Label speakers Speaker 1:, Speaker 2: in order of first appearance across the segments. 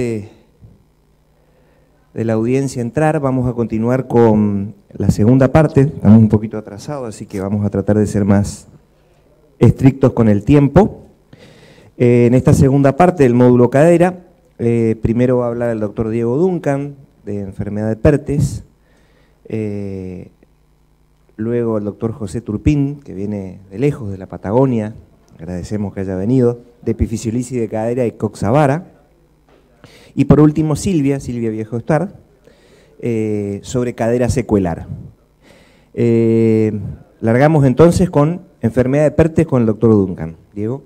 Speaker 1: de la audiencia entrar, vamos a continuar con la segunda parte. Estamos un poquito atrasados, así que vamos a tratar de ser más estrictos con el tiempo. En esta segunda parte del módulo cadera, primero va a hablar el doctor Diego Duncan, de enfermedad de Perthes, luego el doctor José Turpín, que viene de lejos, de la Patagonia, agradecemos que haya venido, de epifisiolisis de cadera y coxavara, y por último Silvia Viejo Estar, sobre cadera secuelar. Largamos entonces con enfermedad de Perthes con el doctor Duncan. Diego.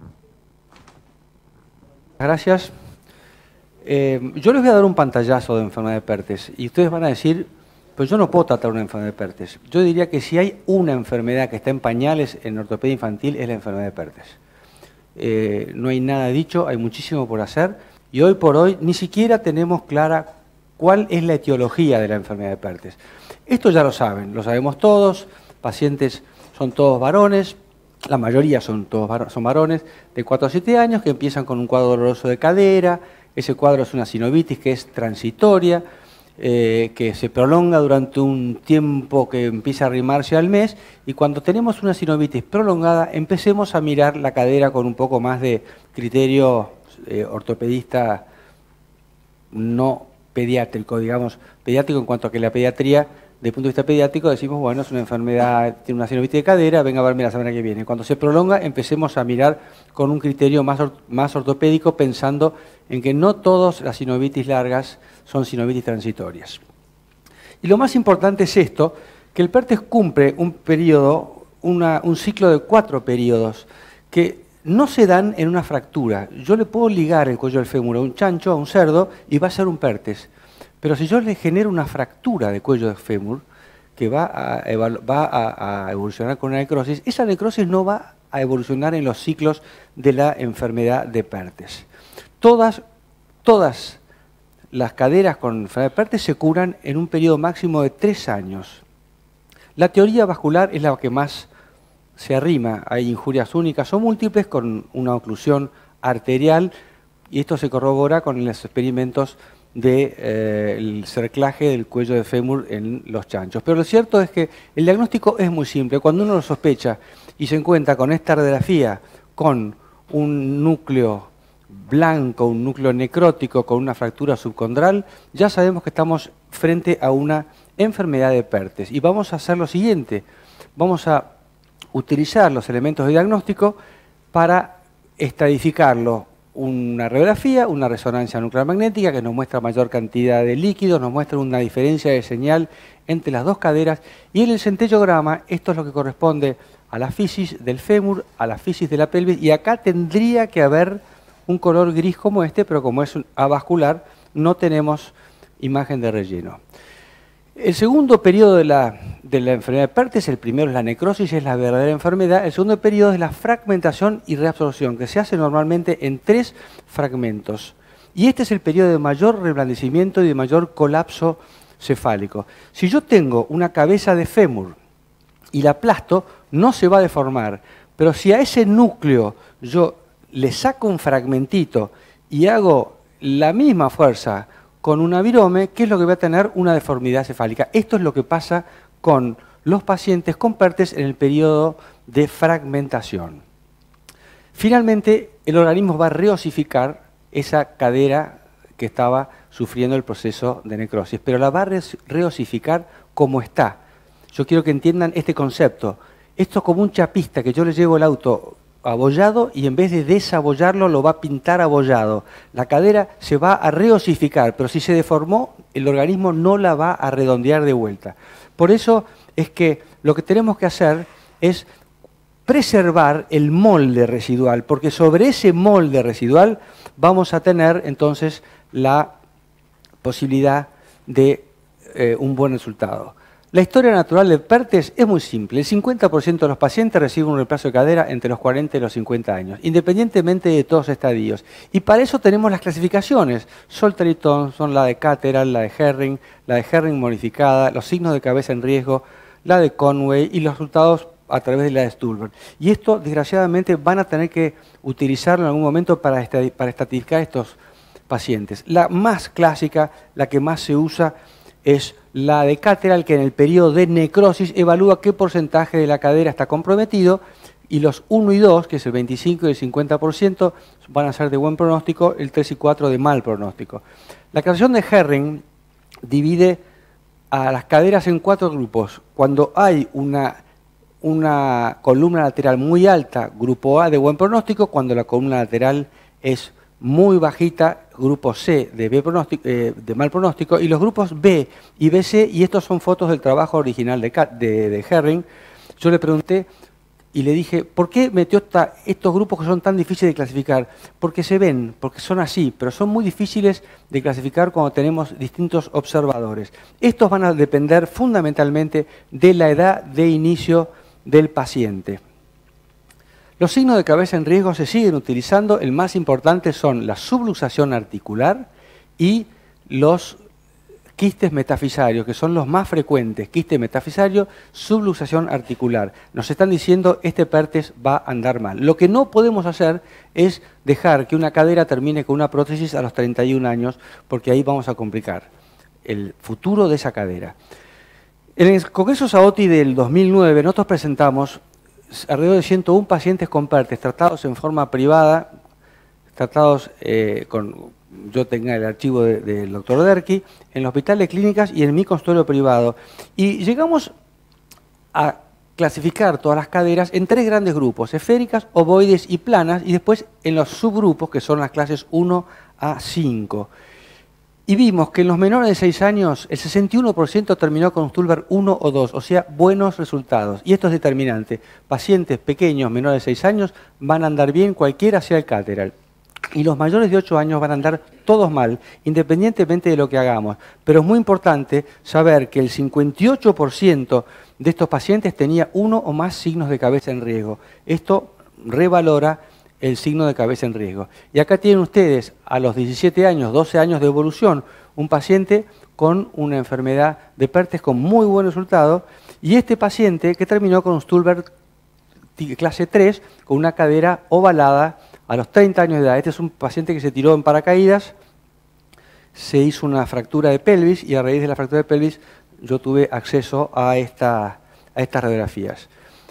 Speaker 2: Gracias. Yo les voy a dar un pantallazo de enfermedad de Perthes y ustedes van a decir, pues yo no puedo tratar una enfermedad de Perthes. Yo diría que si hay una enfermedad que está en pañales en ortopedia infantil es la enfermedad de Perthes. No hay nada dicho, hay muchísimo por hacer y hoy por hoy ni siquiera tenemos clara cuál es la etiología de la enfermedad de Perthes. Esto ya lo saben, lo sabemos todos, pacientes son todos varones, la mayoría son varones de 4 a 7 años que empiezan con un cuadro doloroso de cadera. Ese cuadro es una sinovitis que es transitoria, que se prolonga durante un tiempo que empieza a arrimarse al mes, y cuando tenemos una sinovitis prolongada empecemos a mirar la cadera con un poco más de criterio ortopedista no pediátrico, digamos, pediátrico en cuanto a que la pediatría, desde el punto de vista pediátrico, decimos, bueno, es una enfermedad, tiene una sinovitis de cadera, venga a verme la semana que viene. Cuando se prolonga, empecemos a mirar con un criterio más ortopédico, pensando en que no todas las sinovitis largas son sinovitis transitorias. Y lo más importante es esto, que el Perthes cumple un periodo, un ciclo de 4 periodos, que no se dan en una fractura. Yo le puedo ligar el cuello del fémur a un chancho, a un cerdo, y va a ser un Perthes. Pero si yo le genero una fractura de cuello de fémur que va a evolucionar con una necrosis, esa necrosis no va a evolucionar en los ciclos de la enfermedad de Perthes. Todas las caderas con enfermedad de Perthes se curan en un periodo máximo de 3 años. La teoría vascular es la que más se arrima. Hay injurias únicas o múltiples con una oclusión arterial y esto se corrobora con los experimentos del cerclaje del cuello de fémur en los chanchos. Pero lo cierto es que el diagnóstico es muy simple. Cuando uno lo sospecha y se encuentra con esta radiografía, con un núcleo blanco, un núcleo necrótico con una fractura subcondral, ya sabemos que estamos frente a una enfermedad de Perthes. Y vamos a hacer lo siguiente, vamos a utilizar los elementos de diagnóstico para estratificarlo. Una radiografía, una resonancia nuclear magnética que nos muestra mayor cantidad de líquidos, nos muestra una diferencia de señal entre las dos caderas, y en el centellograma esto es lo que corresponde a la fisis del fémur, a la fisis de la pelvis, y acá tendría que haber un color gris como este, pero como es avascular no tenemos imagen de relleno. El segundo periodo de la enfermedad de Perthes, el primero es la necrosis, es la verdadera enfermedad. El segundo periodo es la fragmentación y reabsorción, que se hace normalmente en 3 fragmentos. Y este es el periodo de mayor reblandecimiento y de mayor colapso cefálico. Si yo tengo una cabeza de fémur y la aplasto, no se va a deformar. Pero si a ese núcleo yo le saco un fragmentito y hago la misma fuerza con una virome, ¿qué es lo que va a tener? Una deformidad cefálica. Esto es lo que pasa con los pacientes con Perthes en el periodo de fragmentación. Finalmente, el organismo va a reosificar esa cadera que estaba sufriendo el proceso de necrosis, pero la va a reosificar como está. Yo quiero que entiendan este concepto. Esto es como un chapista que yo le llevo el auto abollado y en vez de desabollarlo lo va a pintar abollado. La cadera se va a reosificar, pero si se deformó, el organismo no la va a redondear de vuelta. Por eso es que lo que tenemos que hacer es preservar el molde residual, porque sobre ese molde residual vamos a tener entonces la posibilidad de un buen resultado. La historia natural de Perthes es muy simple. El 50% de los pacientes reciben un reemplazo de cadera entre los 40 y los 50 años, independientemente de todos los estadios. Y para eso tenemos las clasificaciones. Salter y Thompson, la de Catterall, la de Herring modificada, los signos de cabeza en riesgo, la de Conway y los resultados a través de la de Stulberg. Y esto, desgraciadamente, van a tener que utilizarlo en algún momento para estratificar estos pacientes. La más clásica, la que más se usa, es la de Catterall, que en el periodo de necrosis evalúa qué porcentaje de la cadera está comprometido, y los 1 y 2, que es el 25 y el 50%, van a ser de buen pronóstico, el 3 y 4 de mal pronóstico. La clasificación de Herring divide a las caderas en 4 grupos. Cuando hay una columna lateral muy alta, grupo A de buen pronóstico; cuando la columna lateral es muy bajita, grupo C de mal pronóstico; y los grupos B y BC, y estos son fotos del trabajo original de Herring. Yo le pregunté y le dije, ¿por qué metió estos grupos que son tan difíciles de clasificar? Porque se ven, porque son así, pero son muy difíciles de clasificar cuando tenemos distintos observadores. Estos van a depender fundamentalmente de la edad de inicio del paciente. Los signos de cabeza en riesgo se siguen utilizando. El más importante son la subluxación articular y los quistes metafisarios, que son los más frecuentes. Quiste metafisario, subluxación articular. Nos están diciendo, este PERTES va a andar mal. Lo que no podemos hacer es dejar que una cadera termine con una prótesis a los 31 años, porque ahí vamos a complicar el futuro de esa cadera. En el Congreso Saotti del 2009, nosotros presentamos alrededor de 101 pacientes con PERTES, tratados en forma privada, tratados yo tenía el archivo del doctor Derqui, en el Hospital de Clínicas y en mi consultorio privado. Y llegamos a clasificar todas las caderas en 3 grandes grupos: esféricas, ovoides y planas, y después en los subgrupos, que son las clases 1 a 5. Y vimos que en los menores de 6 años, el 61% terminó con Stulberg 1 o 2, o sea, buenos resultados. Y esto es determinante. Pacientes pequeños, menores de 6 años, van a andar bien cualquiera sea el Catterall. Y los mayores de 8 años van a andar todos mal, independientemente de lo que hagamos. Pero es muy importante saber que el 58% de estos pacientes tenía 1 o más signos de cabeza en riesgo. Esto revalora el signo de cabeza en riesgo. Y acá tienen ustedes a los 17 años, 12 años de evolución, un paciente con una enfermedad de PERTES con muy buen resultado, y este paciente que terminó con un Stulberg clase 3 con una cadera ovalada a los 30 años de edad. Este es un paciente que se tiró en paracaídas, se hizo una fractura de pelvis, y a raíz de la fractura de pelvis yo tuve acceso a estas radiografías.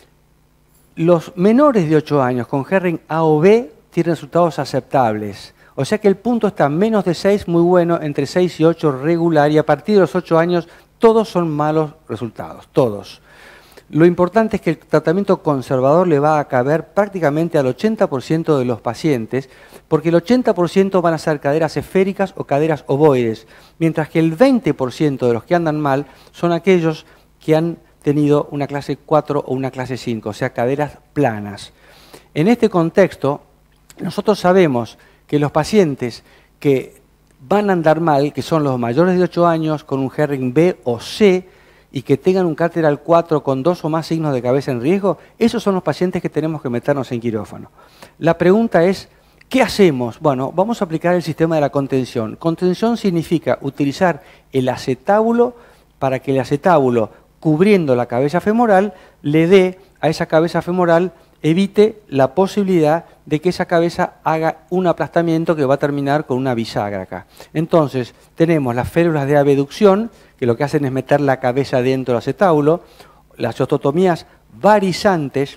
Speaker 2: Los menores de 8 años con Herring A o B tienen resultados aceptables. O sea que el punto está menos de 6, muy bueno, entre 6 y 8, regular, y a partir de los 8 años todos son malos resultados, todos. Lo importante es que el tratamiento conservador le va a caber prácticamente al 80% de los pacientes, porque el 80% van a ser caderas esféricas o caderas ovoides, mientras que el 20% de los que andan mal son aquellos que han tenido una clase 4 o una clase 5, o sea, caderas planas. En este contexto, nosotros sabemos que los pacientes que van a andar mal, que son los mayores de 8 años con un Herring B o C, y que tengan un Catterall 4 con 2 o más signos de cabeza en riesgo, esos son los pacientes que tenemos que meternos en quirófano. La pregunta es, ¿qué hacemos? Bueno, vamos a aplicar el sistema de la contención. Contención significa utilizar el acetábulo para que el acetábulo, cubriendo la cabeza femoral, le dé a esa cabeza femoral, evite la posibilidad de que esa cabeza haga un aplastamiento que va a terminar con una bisagra acá. Entonces, tenemos las férulas de abducción, que lo que hacen es meter la cabeza dentro del acetábulo, las osteotomías varizantes,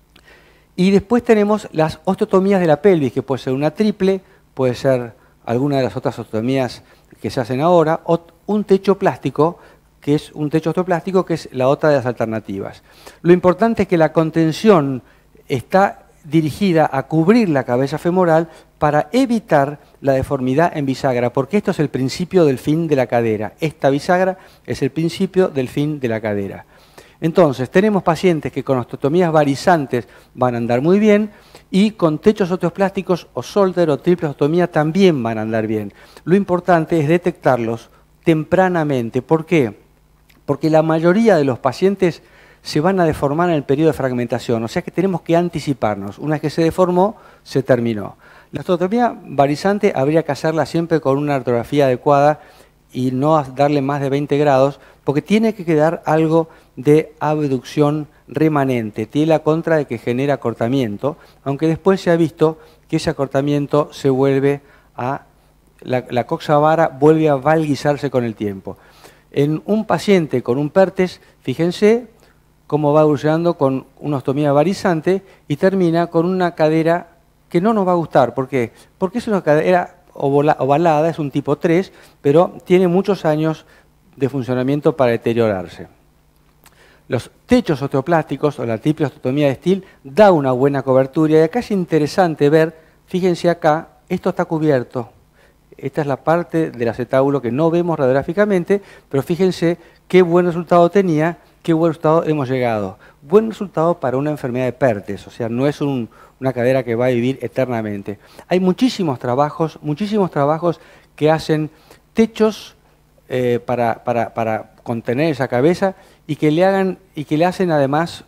Speaker 2: y después tenemos las osteotomías de la pelvis, que puede ser una triple, puede ser alguna de las otras osteotomías que se hacen ahora, o un techo plástico, que es un techo osteoplástico, que es la otra de las alternativas. Lo importante es que la contención está dirigida a cubrir la cabeza femoral para evitar la deformidad en bisagra, porque esto es el principio del fin de la cadera. Esta bisagra es el principio del fin de la cadera. Entonces, tenemos pacientes que con osteotomías varizantes van a andar muy bien, y con techos osteoplásticos o Solder o triple osteotomía también van a andar bien. Lo importante es detectarlos tempranamente. ¿Por qué? Porque la mayoría de los pacientes se van a deformar en el periodo de fragmentación, o sea que tenemos que anticiparnos. Una vez que se deformó, se terminó. La osteotomía varizante habría que hacerla siempre con una ortografía adecuada y no darle más de 20 grados, porque tiene que quedar algo de abducción remanente. Tiene la contra de que genera acortamiento, aunque después se ha visto que ese acortamiento se vuelve a la coxa vara vuelve a valguizarse con el tiempo. En un paciente con un PERTES, fíjense cómo va evolucionando con una ostomía varizante y termina con una cadera que no nos va a gustar. ¿Por qué? Porque es una cadera ovalada, es un tipo 3, pero tiene muchos años de funcionamiento para deteriorarse. Los techos osteoplásticos o la triple osteotomía de Still da una buena cobertura y acá es interesante ver, fíjense acá, esto está cubierto. Esta es la parte del acetábulo que no vemos radiográficamente, pero fíjense qué buen resultado tenía, qué buen resultado hemos llegado. Buen resultado para una enfermedad de PERTES, o sea, no es una cadera que va a vivir eternamente. Hay muchísimos trabajos que hacen techos para contener esa cabeza y que le hacen además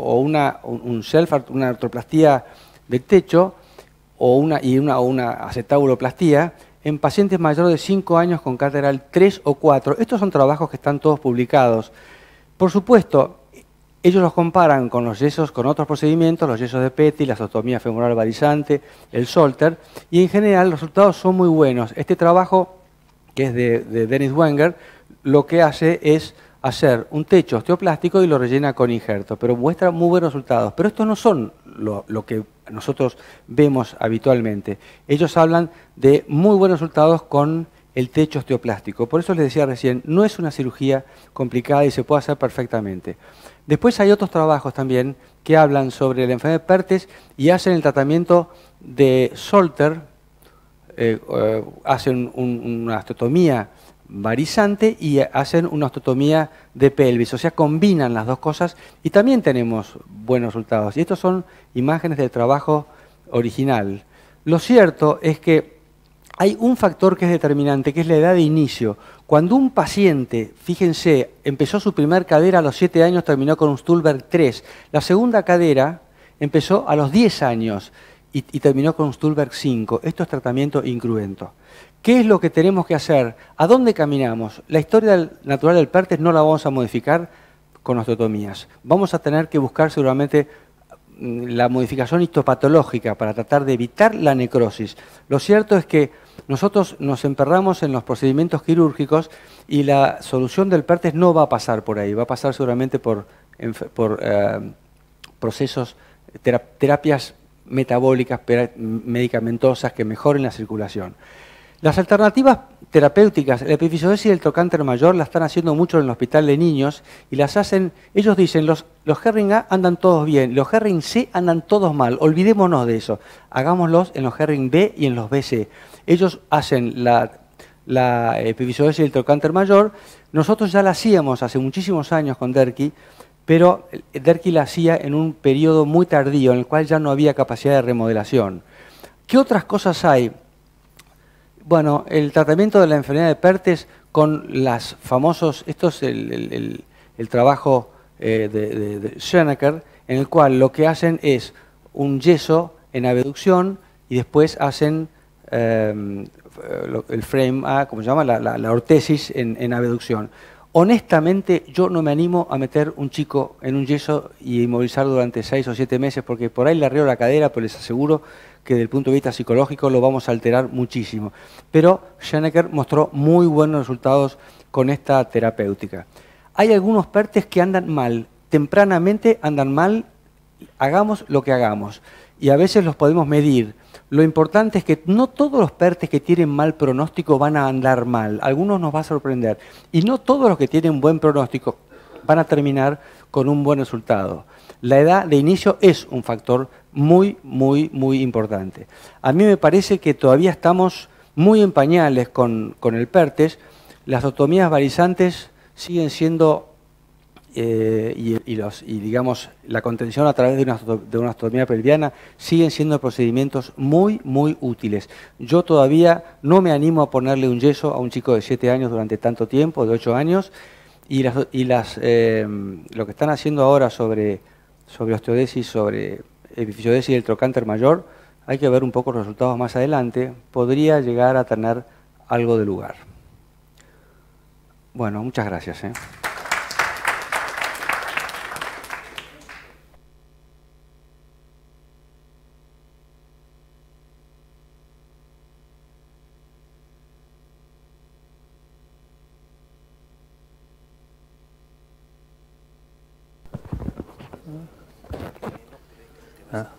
Speaker 2: una artroplastía de techo o una acetabuloplastía en pacientes mayores de 5 años con cátedral 3 o 4. Estos son trabajos que están todos publicados. Por supuesto, ellos los comparan con los yesos, con otros procedimientos, los yesos de Petty, la osteotomía femoral varizante, el Solter, y en general los resultados son muy buenos. Este trabajo, que es de Dennis Wenger, lo que hace es hacer un techo osteoplástico y lo rellena con injerto, pero muestra muy buenos resultados. Pero estos no son lo que nosotros vemos habitualmente. Ellos hablan de muy buenos resultados con el techo osteoplástico. Por eso les decía recién, no es una cirugía complicada y se puede hacer perfectamente. Después hay otros trabajos también que hablan sobre la enfermedad de PERTES y hacen el tratamiento de Solter, hacen una osteotomía varizante y hacen una osteotomía de pelvis, o sea, combinan las dos cosas y también tenemos buenos resultados. Y estos son imágenes del trabajo original. Lo cierto es que hay un factor que es determinante, que es la edad de inicio. Cuando un paciente, fíjense, empezó su primer cadera a los 7 años, terminó con un Stulberg 3. La segunda cadera empezó a los 10 años y terminó con un Stulberg 5. Esto es tratamiento incruento. ¿Qué es lo que tenemos que hacer? ¿A dónde caminamos? La historia natural del PERTES no la vamos a modificar con osteotomías. Vamos a tener que buscar seguramente la modificación histopatológica para tratar de evitar la necrosis. Lo cierto es que nosotros nos emperramos en los procedimientos quirúrgicos y la solución del PERTES no va a pasar por ahí, va a pasar seguramente por procesos, terapias metabólicas, medicamentosas que mejoren la circulación. Las alternativas terapéuticas, la epifisiodesis y el trocánter mayor la están haciendo mucho en el hospital de niños y las hacen, ellos dicen, los Herring A andan todos bien, los Herring C andan todos mal, olvidémonos de eso, hagámoslos en los Herring B y en los BC. Ellos hacen la epifisiodesis y el trocánter mayor, nosotros ya la hacíamos hace muchísimos años con Derqui, pero Derqui la hacía en un periodo muy tardío en el cual ya no había capacidad de remodelación. ¿Qué otras cosas hay? Bueno, el tratamiento de la enfermedad de PERTES con las famosos, esto es el trabajo de Schoenecker, en el cual lo que hacen es un yeso en abducción y después hacen el frame A, como se llama, la ortesis en abducción. Honestamente, yo no me animo a meter un chico en un yeso y inmovilizarlo durante 6 o 7 meses, porque por ahí le arreo la cadera, pero les aseguro que desde el punto de vista psicológico lo vamos a alterar muchísimo. Pero Schoenecker mostró muy buenos resultados con esta terapéutica. Hay algunos PERTES que andan mal, tempranamente andan mal, hagamos lo que hagamos, y a veces los podemos medir. Lo importante es que no todos los PERTES que tienen mal pronóstico van a andar mal, algunos nos va a sorprender, y no todos los que tienen buen pronóstico van a terminar con un buen resultado. La edad de inicio es un factor muy importante. A mí me parece que todavía estamos muy en pañales con el PERTES. Las osteotomías varizantes siguen siendo, digamos, la contención a través de una osteotomía pelviana siguen siendo procedimientos muy útiles. Yo todavía no me animo a ponerle un yeso a un chico de 7 años durante tanto tiempo, de 8 años, y lo que están haciendo ahora sobre osteodesis, sobre epifisiodesis y el trocánter mayor, hay que ver un poco los resultados más adelante, podría llegar a tener algo de lugar. Bueno, muchas gracias.
Speaker 3: Ah.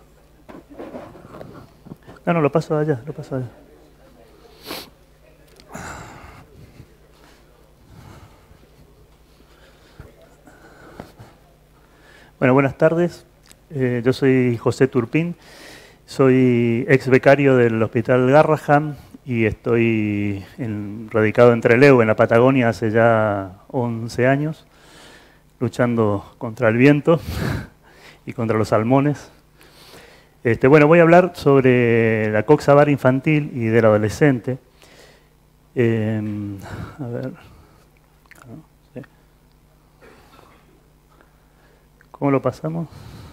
Speaker 3: No, lo paso allá, lo paso allá. Bueno, buenas tardes. Yo soy José Turpín, soy ex becario del Hospital Garrahan y estoy radicado en Trelew, en la Patagonia, hace ya 11 años, luchando contra el viento y contra los salmones. Bueno, voy a hablar sobre la coxa vara infantil y del adolescente. A ver. Sí. ¿Cómo lo pasamos?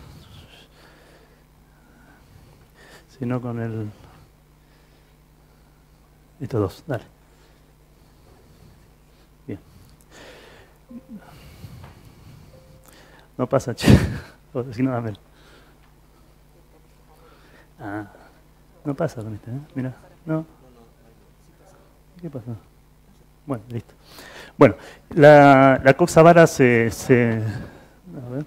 Speaker 3: Si no con el... Estos dos, dale. Bien. No pasa, che. Si no, dame. Ah, no pasa con este, ¿eh? Mira, no. ¿Qué pasó? Bueno, listo. Bueno, la coxa vara a ver.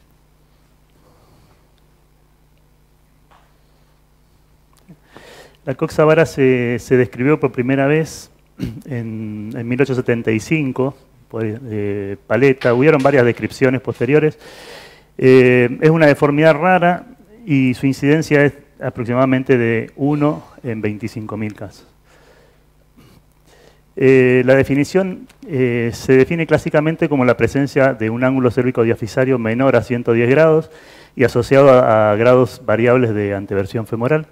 Speaker 3: La coxa vara se describió por primera vez en 1875 por Paletta. Hubieron varias descripciones posteriores. Es una deformidad rara y su incidencia es aproximadamente de 1 en 25.000 casos. La definición se define clásicamente como la presencia de un ángulo cérvico-diafisario menor a 110 grados y asociado a grados variables de anteversión femoral.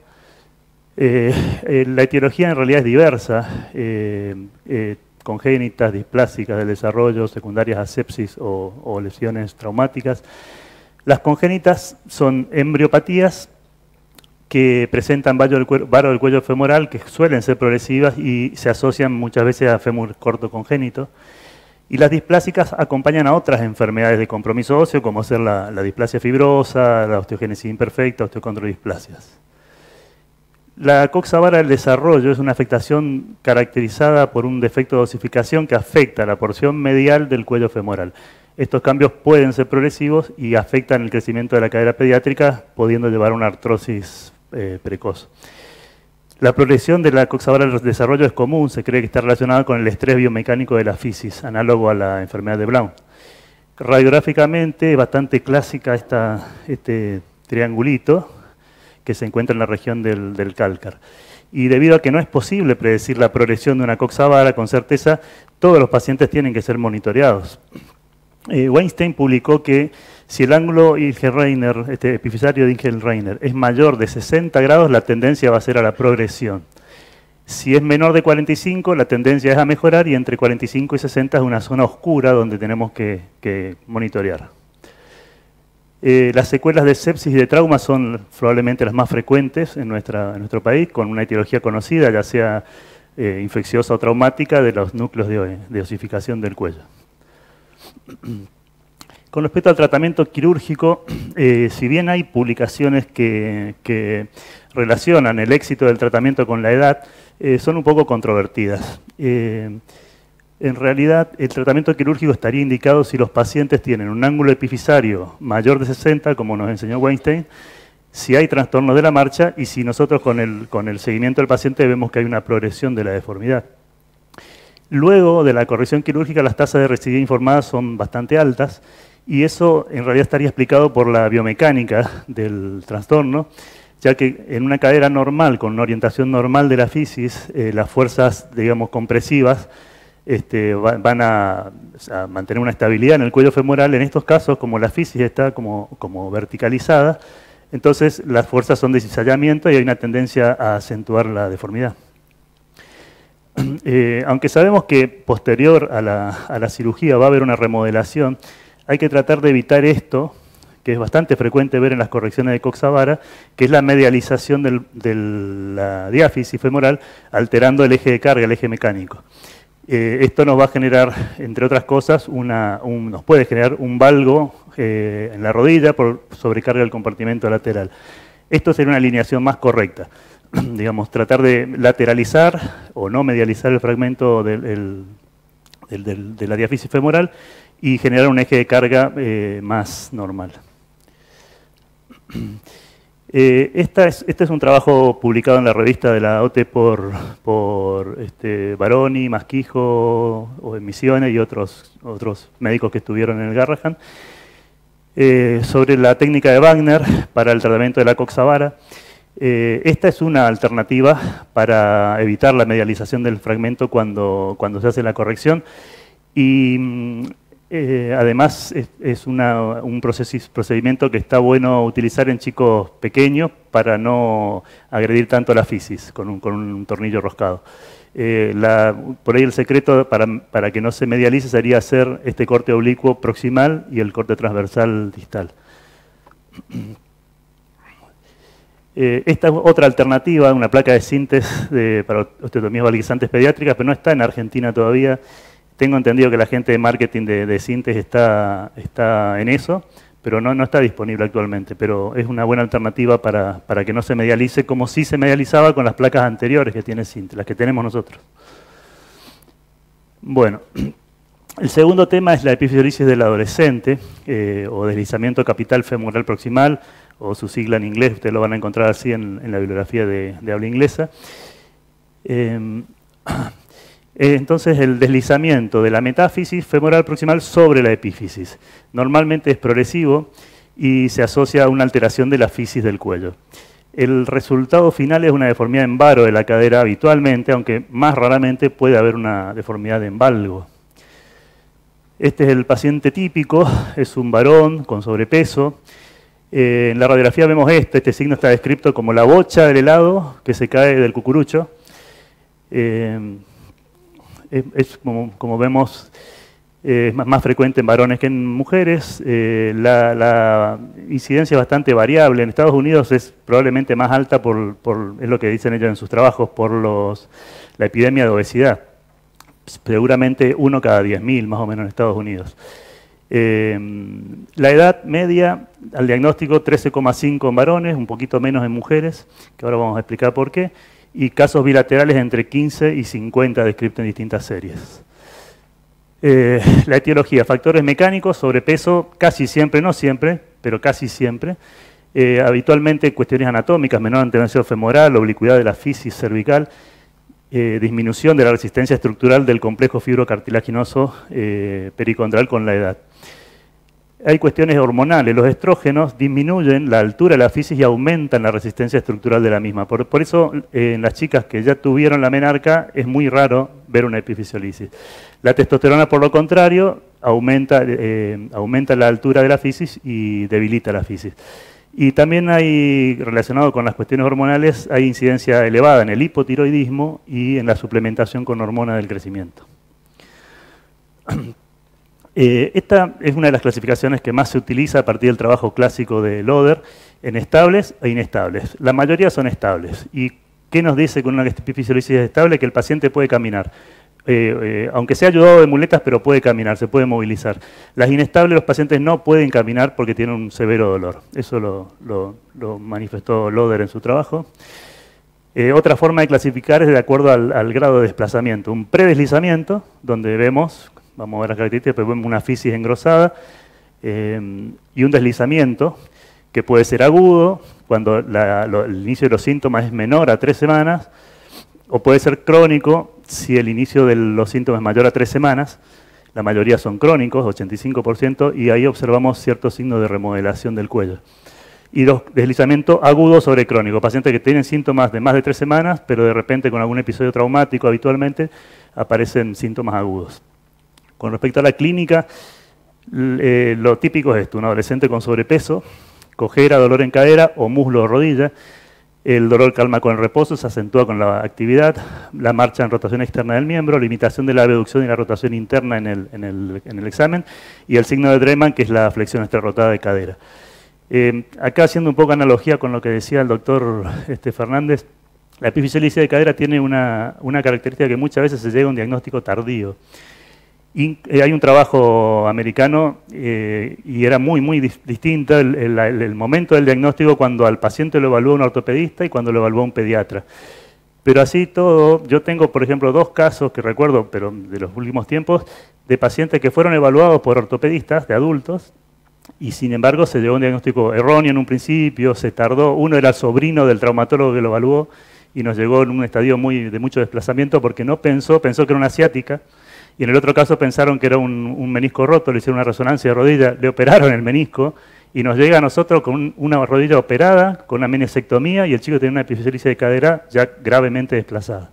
Speaker 3: La etiología en realidad es diversa, congénitas, displásicas del desarrollo, secundarias a sepsis o lesiones traumáticas. Las congénitas son embriopatías que presentan varo del cuello femoral, que suelen ser progresivas y se asocian muchas veces a fémur corto congénito. Y las displásicas acompañan a otras enfermedades de compromiso óseo, como ser la displasia fibrosa, la osteogénesis imperfecta, osteocondrodisplasias. La coxa vara del desarrollo es una afectación caracterizada por un defecto de osificación que afecta la porción medial del cuello femoral. Estos cambios pueden ser progresivos y afectan el crecimiento de la cadera pediátrica, pudiendo llevar a una artrosis precoz. La progresión de la coxa vara del desarrollo es común, se cree que está relacionada con el estrés biomecánico de la fisis, análogo a la enfermedad de Brown. Radiográficamente es bastante clásica este triangulito que se encuentra en la región del cálcar. Y debido a que no es posible predecir la progresión de una coxa vara con certeza, todos los pacientes tienen que ser monitoreados. Weinstein publicó que si el ángulo Ingelreiner, epifisario de Ingelreiner, es mayor de 60 grados, la tendencia va a ser a la progresión. Si es menor de 45, la tendencia es a mejorar, y entre 45 y 60 es una zona oscura donde tenemos que monitorear. Las secuelas de sepsis y de trauma son probablemente las más frecuentes en nuestro país, con una etiología conocida, ya sea infecciosa o traumática, de los núcleos de osificación del cuello. Con respecto al tratamiento quirúrgico, si bien hay publicaciones que relacionan el éxito del tratamiento con la edad, son un poco controvertidas. En realidad, el tratamiento quirúrgico estaría indicado si los pacientes tienen un ángulo epifisario mayor de 60, como nos enseñó Weinstein, si hay trastornos de la marcha y si nosotros con el seguimiento del paciente vemos que hay una progresión de la deformidad. Luego de la corrección quirúrgica, las tasas de recidiva informadas son bastante altas, y eso en realidad estaría explicado por la biomecánica del trastorno, ya que en una cadera normal, con una orientación normal de la fisis, las fuerzas, digamos, compresivas van a mantener una estabilidad en el cuello femoral. En estos casos, como la fisis está como verticalizada, entonces las fuerzas son de cizallamiento y hay una tendencia a acentuar la deformidad. Aunque sabemos que posterior a la cirugía va a haber una remodelación, hay que tratar de evitar esto, que es bastante frecuente ver en las correcciones de coxa vara, que es la medialización de la diáfisis femoral, alterando el eje de carga, el eje mecánico. Esto nos va a generar, entre otras cosas, nos puede generar un valgo en la rodilla por sobrecarga del compartimento lateral. Esto sería una alineación más correcta. Digamos, tratar de lateralizar o no medializar el fragmento de la diáfisis femoral y generar un eje de carga más normal. Este es un trabajo publicado en la revista de la OTE por Baroni, Masquijo, o en Misiones y otros médicos que estuvieron en el Garrahan, sobre la técnica de Wagner para el tratamiento de la coxavara. Esta es una alternativa para evitar la medialización del fragmento cuando se hace la corrección y además es un procedimiento que está bueno utilizar en chicos pequeños para no agredir tanto la fisis con un tornillo roscado. Por ahí el secreto para que no se medialice sería hacer este corte oblicuo proximal y el corte transversal distal. Esta es otra alternativa, una placa de síntesis para osteotomías valguizantes pediátricas, pero no está en Argentina todavía. Tengo entendido que la gente de marketing de síntesis está en eso, pero no está disponible actualmente. Pero es una buena alternativa para que no se medialice como sí se medializaba con las placas anteriores que tiene síntesis, las que tenemos nosotros. Bueno, el segundo tema es la epifisiolisis del adolescente, o deslizamiento capital femoral proximal, o su sigla en inglés, ustedes lo van a encontrar así en la bibliografía de habla inglesa. Entonces, el deslizamiento de la metáfisis femoral proximal sobre la epífisis. Normalmente es progresivo y se asocia a una alteración de la fisis del cuello. El resultado final es una deformidad en varo de la cadera habitualmente, aunque más raramente puede haber una deformidad en valgo. Este es el paciente típico, es un varón con sobrepeso. En la radiografía vemos este signo está descrito como la bocha del helado que se cae del cucurucho. Es como vemos, es más frecuente en varones que en mujeres. La incidencia es bastante variable. En Estados Unidos es probablemente más alta, es lo que dicen ellos en sus trabajos, por la epidemia de obesidad. Seguramente 1 cada 10.000 más o menos en Estados Unidos. La edad media al diagnóstico 13,5 en varones, un poquito menos en mujeres, que ahora vamos a explicar por qué, y casos bilaterales entre 15 y 50 descritos en distintas series. La etiología, factores mecánicos, sobrepeso, casi siempre, no siempre, pero casi siempre. Habitualmente cuestiones anatómicas, menor antebrazo femoral, oblicuidad de la fisis cervical, disminución de la resistencia estructural del complejo fibrocartilaginoso pericondral con la edad. Hay cuestiones hormonales. Los estrógenos disminuyen la altura de la fisis y aumentan la resistencia estructural de la misma. Por eso, en las chicas que ya tuvieron la menarca, es muy raro ver una epifisiolisis. La testosterona, por lo contrario, aumenta la altura de la fisis y debilita la fisis. Y también hay, relacionado con las cuestiones hormonales, hay incidencia elevada en el hipotiroidismo y en la suplementación con hormona del crecimiento. Esta es una de las clasificaciones que más se utiliza a partir del trabajo clásico de Loder en estables e inestables. La mayoría son estables. ¿Y qué nos dice con una epifisiolisis estable? Que el paciente puede caminar. Aunque sea ayudado de muletas, pero puede caminar, se puede movilizar. Las inestables, los pacientes no pueden caminar porque tienen un severo dolor. Eso lo manifestó Loder en su trabajo. Otra forma de clasificar es de acuerdo al grado de desplazamiento. Un predeslizamiento, donde vemos, vamos a ver las características, pero vemos una fisis engrosada, y un deslizamiento que puede ser agudo, cuando el inicio de los síntomas es menor a 3 semanas, o puede ser crónico si el inicio de los síntomas es mayor a 3 semanas. La mayoría son crónicos, 85%, y ahí observamos ciertos signos de remodelación del cuello. Y los deslizamientos agudos sobre crónico, pacientes que tienen síntomas de más de 3 semanas, pero de repente con algún episodio traumático habitualmente aparecen síntomas agudos. Con respecto a la clínica, lo típico es esto: un adolescente con sobrepeso, cojera, dolor en cadera o muslo o rodilla. El dolor calma con el reposo, se acentúa con la actividad, la marcha en rotación externa del miembro, limitación de la abducción y la rotación interna en el examen, y el signo de Dreman, que es la flexión extrarrotada de cadera. Acá, haciendo un poco analogía con lo que decía el doctor Fernández, la epifisiolisis de cadera tiene una característica que muchas veces se llega a un diagnóstico tardío. Hay un trabajo americano y era muy distinto el momento del diagnóstico cuando al paciente lo evalúa un ortopedista y cuando lo evalúa un pediatra. Pero así todo, yo tengo, por ejemplo, 2 casos que recuerdo, pero de los últimos tiempos, de pacientes que fueron evaluados por ortopedistas de adultos y sin embargo se llegó a un diagnóstico erróneo en un principio, se tardó, uno era el sobrino del traumatólogo que lo evaluó y nos llegó en un estadio de mucho desplazamiento porque no pensó que era una asiática, y en el otro caso pensaron que era un menisco roto, le hicieron una resonancia de rodilla, le operaron el menisco, y nos llega a nosotros con una rodilla operada, con una meniscectomía, y el chico tiene una epifisiolisis de cadera ya gravemente desplazada.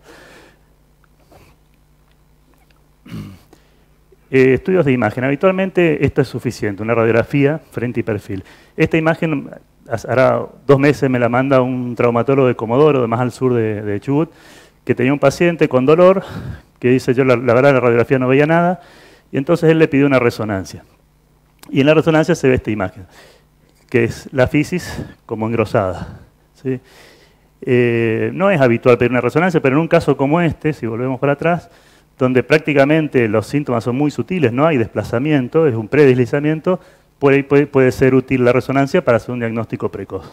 Speaker 3: Estudios de imagen. Habitualmente esto es suficiente, una radiografía, frente y perfil. Esta imagen, hará 2 meses me la manda un traumatólogo de Comodoro, de más al sur de Chubut, que tenía un paciente con dolor, que dice, yo la verdad en la radiografía no veía nada, y entonces él le pidió una resonancia. Y en la resonancia se ve esta imagen, que es la fisis como engrosada, ¿sí? No es habitual pedir una resonancia, pero en un caso como este, si volvemos para atrás, donde prácticamente los síntomas son muy sutiles, no hay desplazamiento, es un predeslizamiento, puede ser útil la resonancia para hacer un diagnóstico precoz.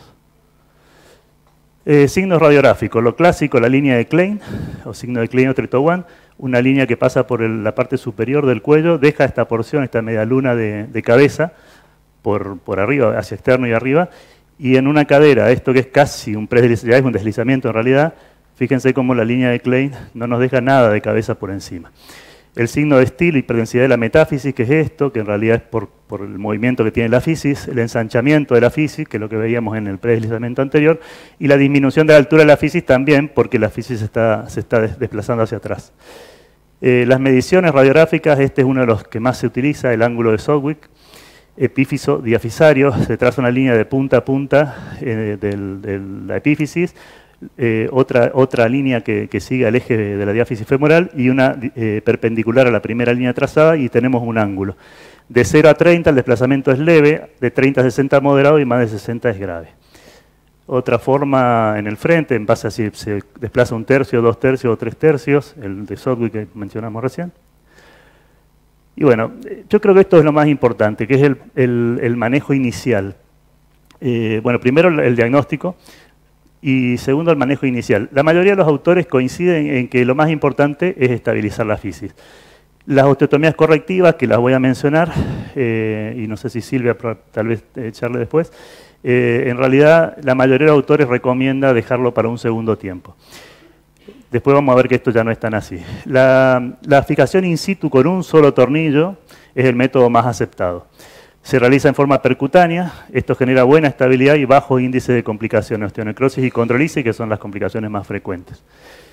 Speaker 3: Signos radiográficos, lo clásico, la línea de Klein, o signo de Klein-Tritowan, una línea que pasa por la parte superior del cuello, deja esta porción, esta media luna de cabeza, por arriba, hacia externo y arriba, y en una cadera, esto que es casi un predeslizamiento, ya es un deslizamiento en realidad, fíjense cómo la línea de Klein no nos deja nada de cabeza por encima. El signo de Still, hiperdensidad de la metáfisis, que es esto, que en realidad es por el movimiento que tiene la fisis, el ensanchamiento de la fisis, que es lo que veíamos en el predeslizamiento anterior, y la disminución de la altura de la fisis también, porque la fisis se está desplazando hacia atrás. Las mediciones radiográficas, este es uno de los que más se utiliza, el ángulo de Southwick, epífiso diafisario, se traza una línea de punta a punta de la epífisis, otra línea que sigue al eje de la diáfisis femoral y una perpendicular a la primera línea trazada, y tenemos un ángulo. De 0 a 30 el desplazamiento es leve, de 30 a 60 moderado y más de 60 es grave. Otra forma en el frente, en base a si se desplaza 1/3, 2/3 o 3/3, el de Southwick que mencionamos recién. Y bueno, yo creo que esto es lo más importante, que es el manejo inicial. Bueno, primero el diagnóstico y segundo el manejo inicial. La mayoría de los autores coinciden en que lo más importante es estabilizar la fisis. Las osteotomías correctivas, que las voy a mencionar, y no sé si Silvia tal vez echarle después, en realidad la mayoría de los autores recomienda dejarlo para un segundo tiempo. Después vamos a ver que esto ya no es tan así. La fijación in situ con un solo tornillo es el método más aceptado. Se realiza en forma percutánea, esto genera buena estabilidad y bajo índice de complicaciones, osteonecrosis y condrolisis, que son las complicaciones más frecuentes.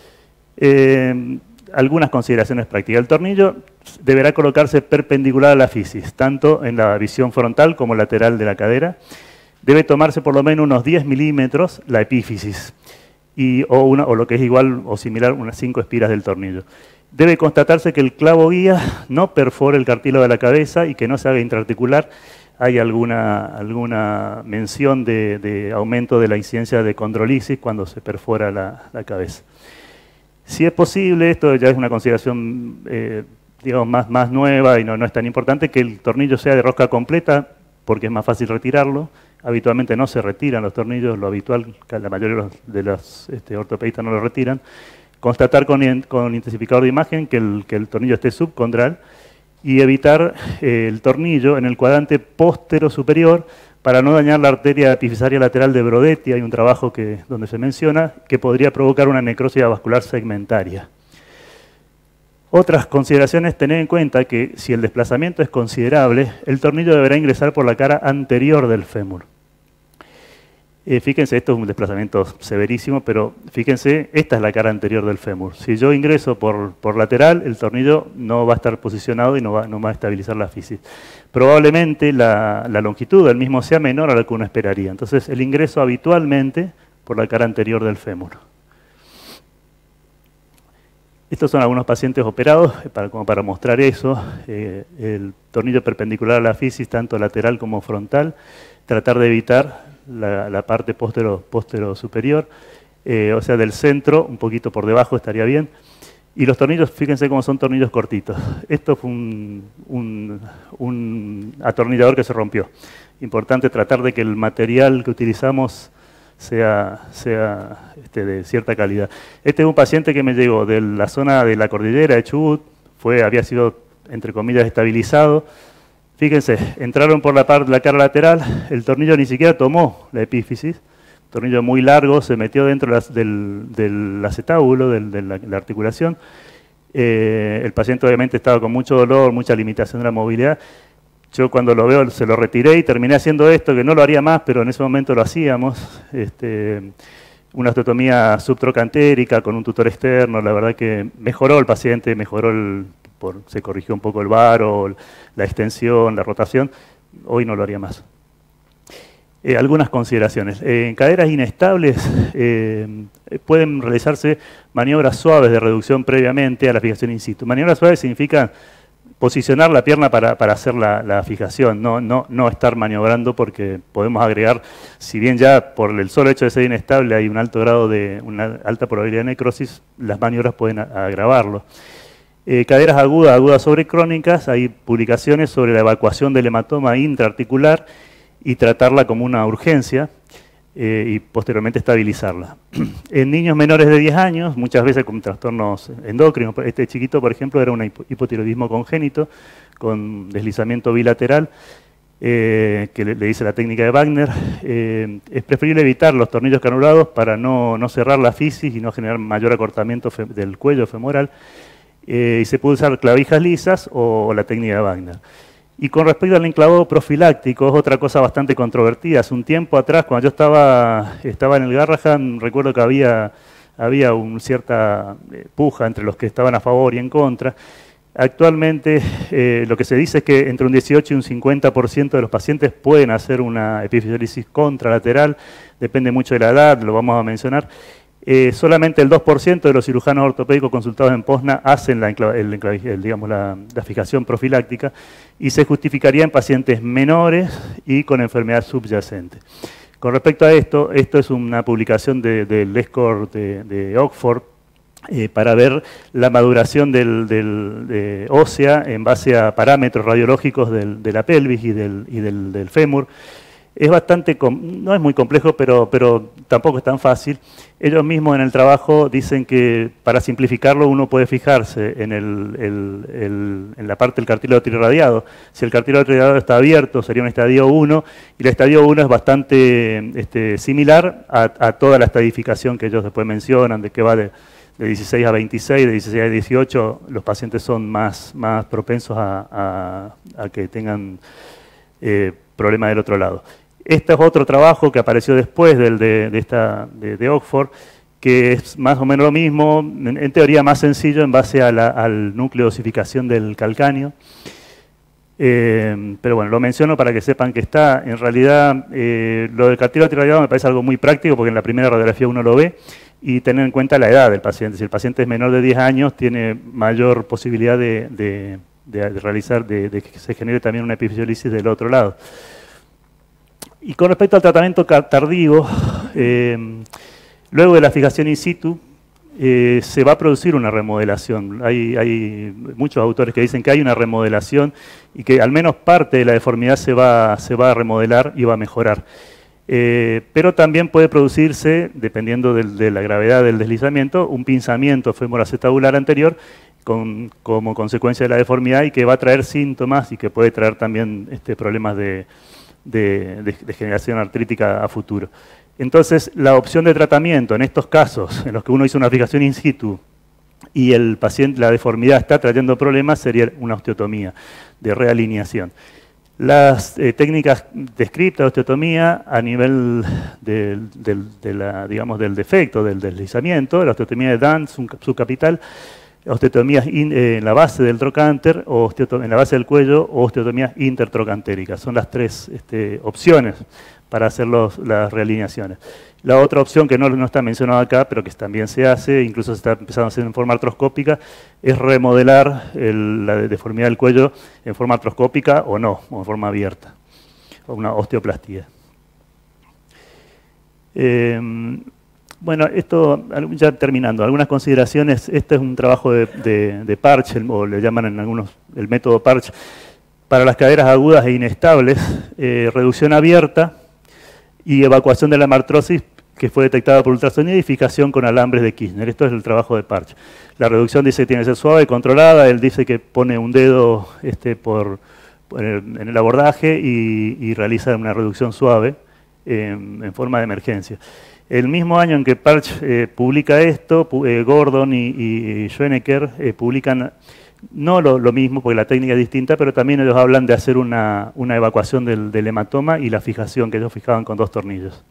Speaker 3: Algunas consideraciones prácticas. El tornillo deberá colocarse perpendicular a la fisis, tanto en la visión frontal como lateral de la cadera. Debe tomarse por lo menos unos 10 milímetros la epífisis, o lo que es igual o similar, unas 5 espiras del tornillo. Debe constatarse que el clavo guía no perfore el cartílago de la cabeza y que no se haga intraarticular. Hay alguna mención de aumento de la incidencia de condrolisis cuando se perfora la cabeza. Si es posible, esto ya es una consideración digamos, más nueva y no es tan importante, que el tornillo sea de rosca completa porque es más fácil retirarlo. Habitualmente no se retiran los tornillos, lo habitual, la mayoría de los ortopedistas no lo retiran. Constatar con intensificador de imagen que el tornillo esté subcondral y evitar el tornillo en el cuadrante póstero superior para no dañar la arteria epifisaria lateral de Brodetti. Hay un trabajo donde se menciona que podría provocar una necrosis vascular segmentaria. Otras consideraciones, tener en cuenta que si el desplazamiento es considerable, el tornillo deberá ingresar por la cara anterior del fémur. Fíjense, esto es un desplazamiento severísimo, pero fíjense, esta es la cara anterior del fémur. Si yo ingreso por lateral, el tornillo no va a estar posicionado y no va a estabilizar la fisis. Probablemente la longitud del mismo sea menor a lo que uno esperaría. Entonces, el ingreso habitualmente por la cara anterior del fémur. Estos son algunos pacientes operados, como para mostrar eso. El tornillo perpendicular a la fisis, tanto lateral como frontal. Tratar de evitar la parte póstero superior, o sea, del centro, un poquito por debajo estaría bien. Y los tornillos, fíjense cómo son tornillos cortitos. Esto fue un atornillador que se rompió. Importante tratar de que el material que utilizamos sea de cierta calidad. Este es un paciente que me llegó de la zona de la cordillera de Chubut, había sido, entre comillas, estabilizado. Fíjense, entraron por la cara lateral, el tornillo ni siquiera tomó la epífisis, tornillo muy largo, se metió dentro del acetábulo, de la articulación. El paciente obviamente estaba con mucho dolor, mucha limitación de la movilidad. Yo cuando lo veo se lo retiré y terminé haciendo esto, que no lo haría más, pero en ese momento lo hacíamos. Una osteotomía subtrocantérica con un tutor externo, la verdad que mejoró el paciente, se corrigió un poco el varo, la extensión, la rotación. Hoy no lo haría más. Algunas consideraciones. En caderas inestables pueden realizarse maniobras suaves de reducción previamente a la fijación in situ. Maniobras suaves significan posicionar la pierna para hacer la fijación, no estar maniobrando, porque podemos agregar, si bien ya por el solo hecho de ser inestable hay un alto grado una alta probabilidad de necrosis, las maniobras pueden agravarlo. Caderas agudas sobre crónicas, hay publicaciones sobre la evacuación del hematoma intraarticular y tratarla como una urgencia y posteriormente estabilizarla. En niños menores de 10 años, muchas veces con trastornos endocrinos, este chiquito, por ejemplo, era un hipotiroidismo congénito con deslizamiento bilateral, que le dice la técnica de Wagner. Es preferible evitar los tornillos canulados para no cerrar la fisis y no generar mayor acortamiento del cuello femoral. Y se puede usar clavijas lisas o la técnica de Wagner. Y con respecto al enclavado profiláctico, es otra cosa bastante controvertida. Hace un tiempo atrás, cuando yo estaba en el Garrahan, recuerdo que había una cierta puja entre los que estaban a favor y en contra. Actualmente, lo que se dice es que entre un 18 y un 50% de los pacientes pueden hacer una epifisiolisis contralateral, depende mucho de la edad, lo vamos a mencionar. Solamente el 2% de los cirujanos ortopédicos consultados en POSNA hacen la fijación profiláctica y se justificaría en pacientes menores y con enfermedad subyacente. Con respecto a esto es una publicación del ESCOR de Oxford para ver la maduración de ósea en base a parámetros radiológicos de la pelvis y del fémur. Es no es muy complejo, pero tampoco es tan fácil. Ellos mismos en el trabajo dicen que, para simplificarlo, uno puede fijarse en la parte del cartílago trirradiado. Si el cartílago trirradiado está abierto, sería un estadio 1, y el estadio 1 es bastante similar a toda la estadificación que ellos después mencionan, de que va de 16 a 26, de 16 a 18, los pacientes son más propensos a que tengan problemas del otro lado. Este es otro trabajo que apareció después de Oxford, que es más o menos lo mismo, en teoría más sencillo en base al núcleo de osificación del calcáneo. Pero bueno, lo menciono para que sepan que está. En realidad, lo del cartílago trirradiado me parece algo muy práctico, porque en la primera radiografía uno lo ve, y tener en cuenta la edad del paciente. Si el paciente es menor de 10 años, tiene mayor posibilidad de que se genere también una epifisiolisis del otro lado. Y con respecto al tratamiento tardío, luego de la fijación in situ, se va a producir una remodelación. Hay muchos autores que dicen que hay una remodelación y que al menos parte de la deformidad se va a remodelar y va a mejorar. Pero también puede producirse, dependiendo de la gravedad del deslizamiento, un pinzamiento femoroacetabular anterior como consecuencia de la deformidad, y que va a traer síntomas y que puede traer también problemas de degeneración artrítica a futuro. Entonces, la opción de tratamiento en estos casos, en los que uno hizo una fijación in situ y el paciente, la deformidad está trayendo problemas, sería una osteotomía de realineación. Las técnicas descritas de osteotomía a nivel del defecto, del deslizamiento, la osteotomía de Dunn subcapital, osteotomías en la base del trocánter, o en la base del cuello, o osteotomías intertrocantéricas. Son las tres opciones para hacer las realineaciones. La otra opción, que no está mencionada acá, pero que también se hace, incluso se está empezando a hacer en forma artroscópica, es remodelar la deformidad del cuello en forma artroscópica o no, o en forma abierta, o una osteoplastía. Bueno, esto ya terminando, algunas consideraciones. Este es un trabajo de Parch, o le llaman en algunos el método Parch, para las caderas agudas e inestables, reducción abierta y evacuación de la hemartrosis, que fue detectada por ultrasonido, y fijación con alambres de Kirchner. Esto es el trabajo de Parch. La reducción dice que tiene que ser suave, controlada. Él dice que pone un dedo por en el abordaje y realiza una reducción suave en forma de emergencia. El mismo año en que Parch publica esto, Gordon y Schoenecker publican no lo mismo, porque la técnica es distinta, pero también ellos hablan de hacer una evacuación del hematoma y la fijación, que ellos fijaban con 2 tornillos.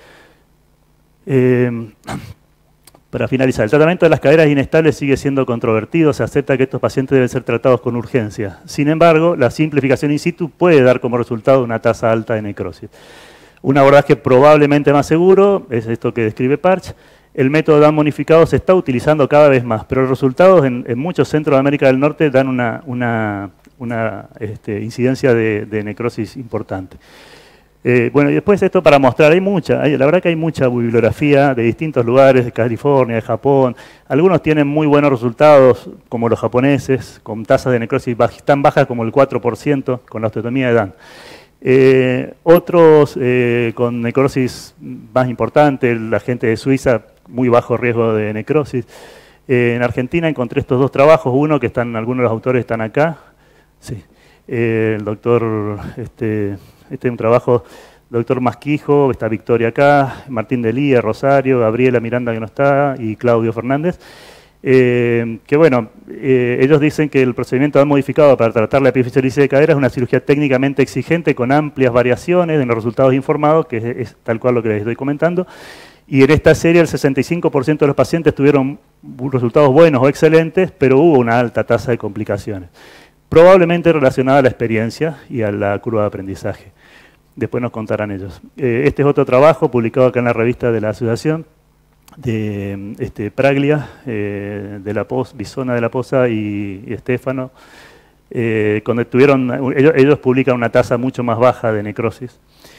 Speaker 3: Para finalizar, el tratamiento de las caderas inestables sigue siendo controvertido, se acepta que estos pacientes deben ser tratados con urgencia. Sin embargo, la simplificación in situ puede dar como resultado una tasa alta de necrosis. Un abordaje probablemente más seguro, es esto que describe Parch. El método DAM modificado se está utilizando cada vez más, pero los resultados en muchos centros de América del Norte dan una incidencia de necrosis importante. Bueno, y después esto para mostrar, la verdad que hay mucha bibliografía de distintos lugares, de California, de Japón. Algunos tienen muy buenos resultados, como los japoneses, con tasas de necrosis tan bajas como el 4% con la osteotomía de Dan. Otros con necrosis más importante, la gente de Suiza, muy bajo riesgo de necrosis. En Argentina encontré estos 2 trabajos, uno que algunos de los autores están acá. Sí. El doctor, este es un trabajo, doctor Masquijo, está Victoria acá, Martín Delía, Rosario, Gabriela Miranda que no está, y Claudio Fernández. Que bueno, ellos dicen que el procedimiento DAM modificado para tratar la epifisiolisis de cadera es una cirugía técnicamente exigente con amplias variaciones en los resultados informados, que es tal cual lo que les estoy comentando. Y en esta serie el 65% de los pacientes tuvieron resultados buenos o excelentes, pero hubo una alta tasa de complicaciones, probablemente relacionada a la experiencia y a la curva de aprendizaje. Después nos contarán ellos. Este es otro trabajo publicado acá en la revista de la asociación, de Praglia, de la Bisona de la Poza y Estefano, cuando ellos publican una tasa mucho más baja de necrosis.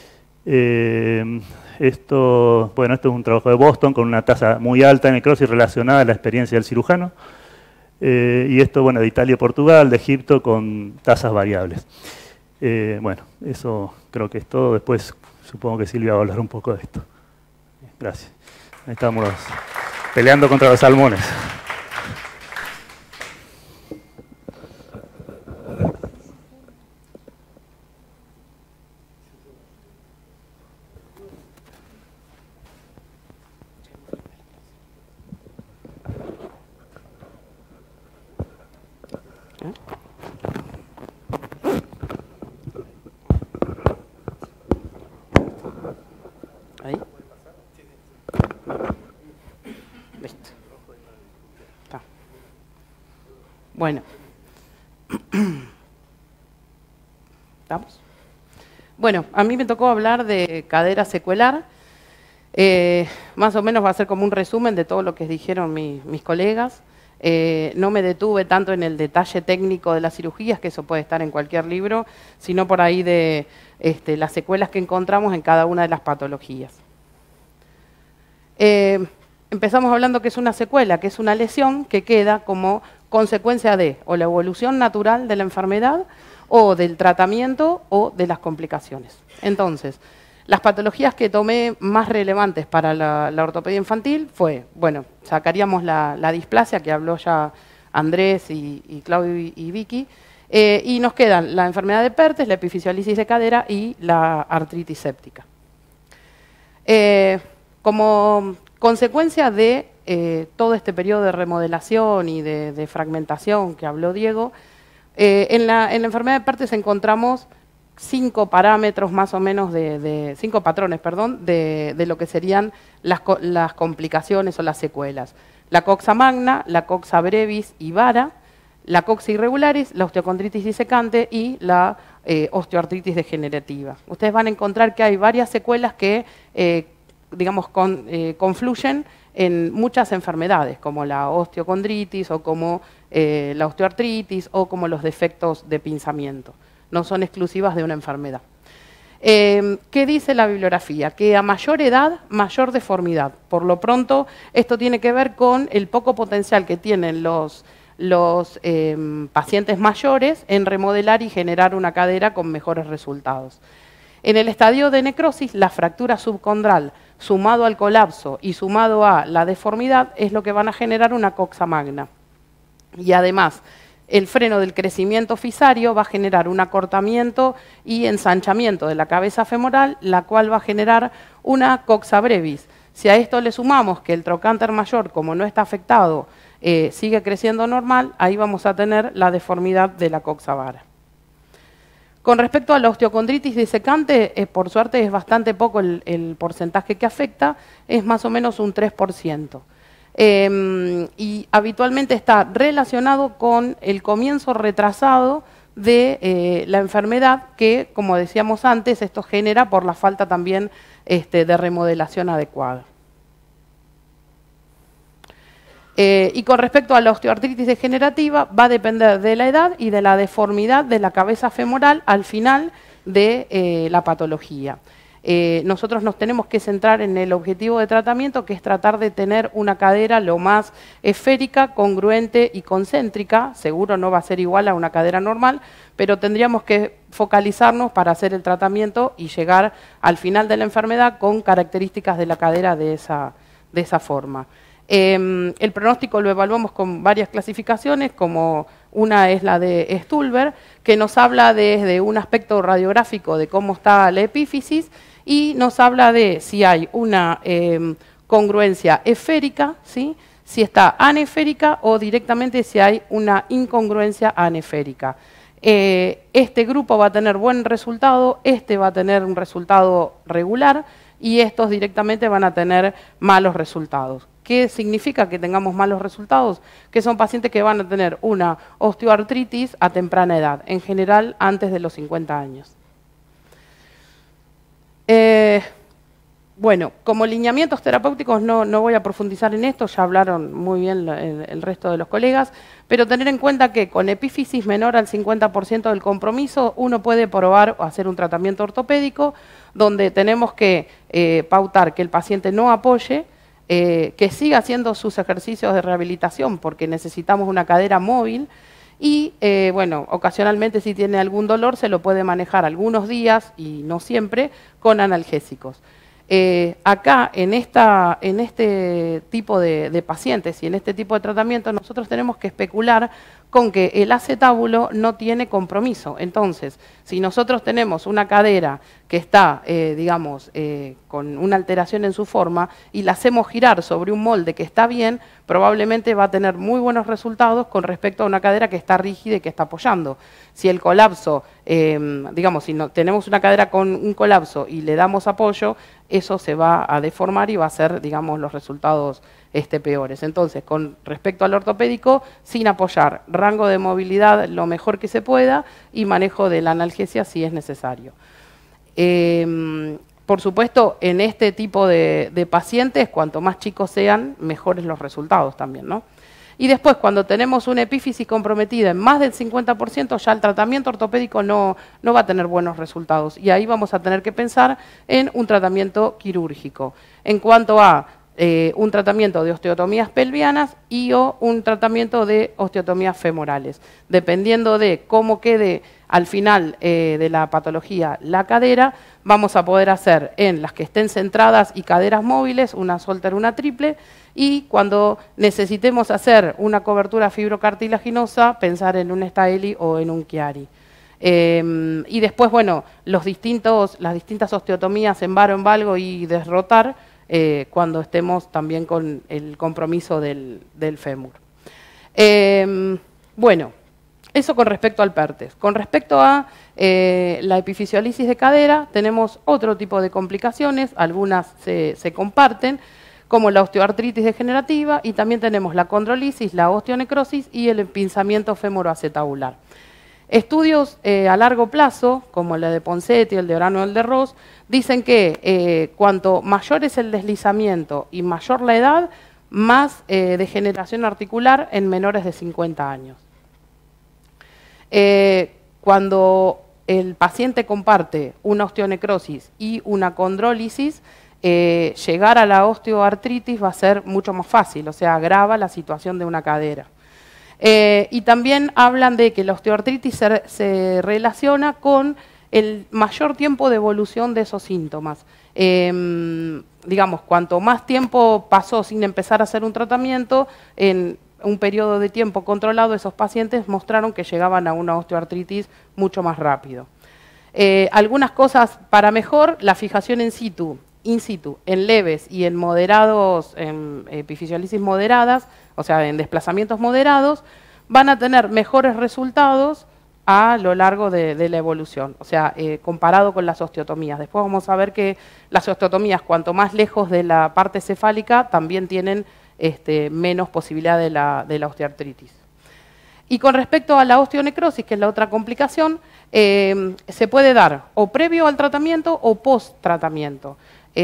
Speaker 3: Esto es un trabajo de Boston con una tasa muy alta de necrosis relacionada a la experiencia del cirujano. Y esto, de Italia y Portugal, de Egipto, con tasas variables. Eso creo que es todo. Después supongo que Silvia va a hablar un poco de esto. Gracias. Ahí estamos peleando contra los salmones.
Speaker 4: Ahí. Listo. Está. Bueno. ¿Estamos? Bueno, a mí me tocó hablar de cadera secuelar. Más o menos va a ser como un resumen de todo lo que dijeron mis colegas. No me detuve tanto en el detalle técnico de las cirugías, que eso puede estar en cualquier libro, sino por ahí de las secuelas que encontramos en cada una de las patologías. Empezamos hablando que es una secuela, que es una lesión que queda como consecuencia de o la evolución natural de la enfermedad, o del tratamiento, o de las complicaciones. Entonces, las patologías que tomé más relevantes para la ortopedia infantil fue, sacaríamos la displasia, que habló ya Andrés y Claudio y Vicky, y nos quedan la enfermedad de Perthes, la epifisiolisis de cadera y la artritis séptica. Como consecuencia de todo este periodo de remodelación y de fragmentación que habló Diego, en la enfermedad de Perthes encontramos 5 parámetros más o menos, 5 patrones, perdón, de lo que serían las complicaciones o las secuelas. La coxa magna, la coxa brevis y vara, la coxa irregularis, la osteocondritis disecante y la osteoartritis degenerativa. Ustedes van a encontrar que hay varias secuelas que, confluyen en muchas enfermedades, como la osteocondritis o como la osteoartritis o como los defectos de pinzamiento. No son exclusivas de una enfermedad. ¿Qué dice la bibliografía? Que a mayor edad, mayor deformidad. Por lo pronto, esto tiene que ver con el poco potencial que tienen los pacientes mayores en remodelar y generar una cadera con mejores resultados. En el estadio de necrosis, la fractura subcondral, sumado al colapso y sumado a la deformidad, es lo que van a generar una coxa magna. Y además, el freno del crecimiento fisario va a generar un acortamiento y ensanchamiento de la cabeza femoral, la cual va a generar una coxa brevis. Si a esto le sumamos que el trocánter mayor, como no está afectado, sigue creciendo normal, ahí vamos a tener la deformidad de la coxa vara. Con respecto a la osteocondritis disecante, por suerte es bastante poco el porcentaje que afecta, es más o menos un 3%. Y habitualmente está relacionado con el comienzo retrasado de la enfermedad que, como decíamos antes, esto genera por la falta también de remodelación adecuada. Y con respecto a la osteoartritis degenerativa, va a depender de la edad y de la deformidad de la cabeza femoral al final de la patología. Nosotros nos tenemos que centrar en el objetivo de tratamiento, que es tratar de tener una cadera lo más esférica, congruente y concéntrica. Seguro no va a ser igual a una cadera normal, pero tendríamos que focalizarnos para hacer el tratamiento y llegar al final de la enfermedad con características de la cadera de esa forma. El pronóstico lo evaluamos con varias clasificaciones, como una es la de Stulber, que nos habla desde un aspecto radiográfico de cómo está la epífisis y nos habla de si hay una congruencia esférica, ¿sí? Si está anesférica o directamente si hay una incongruencia anesférica. Este grupo va a tener buen resultado, este va a tener un resultado regular y estos directamente van a tener malos resultados. ¿Qué significa que tengamos malos resultados? Que son pacientes que van a tener una osteoartritis a temprana edad, en general antes de los 50 años. Bueno, como lineamientos terapéuticos no voy a profundizar en esto, ya hablaron muy bien el resto de los colegas, pero tener en cuenta que con epífisis menor al 50% del compromiso, uno puede probar o hacer un tratamiento ortopédico, donde tenemos que pautar que el paciente no apoye, que siga haciendo sus ejercicios de rehabilitación porque necesitamos una cadera móvil y, bueno, ocasionalmente si tiene algún dolor se lo puede manejar algunos días y no siempre con analgésicos. Acá, en este tipo de pacientes y en este tipo de tratamiento, nosotros tenemos que especular con que el acetábulo no tiene compromiso. Entonces, si nosotros tenemos una cadera que está, digamos, con una alteración en su forma y la hacemos girar sobre un molde que está bien, probablemente va a tener muy buenos resultados con respecto a una cadera que está rígida y que está apoyando. Si el colapso, digamos, si no, tenemos una cadera con un colapso y le damos apoyo, eso se va a deformar y va a ser, digamos, los resultados peores. Entonces, con respecto al ortopédico, sin apoyar, rango de movilidad lo mejor que se pueda y manejo de la analgesia si es necesario. Por supuesto, en este tipo de pacientes, cuanto más chicos sean, mejores los resultados también, ¿no? Y después, cuando tenemos una epífisis comprometida en más del 50%, ya el tratamiento ortopédico no va a tener buenos resultados. Y ahí vamos a tener que pensar en un tratamiento quirúrgico. En cuanto a un tratamiento de osteotomías pelvianas o un tratamiento de osteotomías femorales. Dependiendo de cómo quede al final de la patología la cadera, vamos a poder hacer en las que estén centradas y caderas móviles, una Solter, una triple, y cuando necesitemos hacer una cobertura fibrocartilaginosa, pensar en un Staeli o en un Chiari. Y después, bueno, las distintas osteotomías en varo, en valgo y desrotar, cuando estemos también con el compromiso del fémur. Bueno, eso con respecto al PERTES. Con respecto a la epifisiolisis de cadera, tenemos otro tipo de complicaciones, algunas se comparten, como la osteoartritis degenerativa, y también tenemos la condrolisis, la osteonecrosis y el empinzamiento femoroacetabular. Estudios a largo plazo, como el de Ponseti, el de Orano y el de Ross, dicen que cuanto mayor es el deslizamiento y mayor la edad, más degeneración articular en menores de 50 años. Cuando el paciente comparte una osteonecrosis y una condrólisis, llegar a la osteoartritis va a ser mucho más fácil, o sea, agrava la situación de una cadera. Y también hablan de que la osteoartritis se relaciona con el mayor tiempo de evolución de esos síntomas. Digamos, cuanto más tiempo pasó sin empezar a hacer un tratamiento, un periodo de tiempo controlado, esos pacientes mostraron que llegaban a una osteoartritis mucho más rápido. Algunas cosas para mejor, la fijación in situ, en leves y en moderados, en epifisiolisis moderadas, o sea, en desplazamientos moderados, van a tener mejores resultados a lo largo de la evolución, o sea, comparado con las osteotomías. Después vamos a ver que las osteotomías, cuanto más lejos de la parte cefálica, también tienen menos posibilidad de la osteoartritis. Y con respecto a la osteonecrosis, que es la otra complicación, se puede dar o previo al tratamiento o post-tratamiento.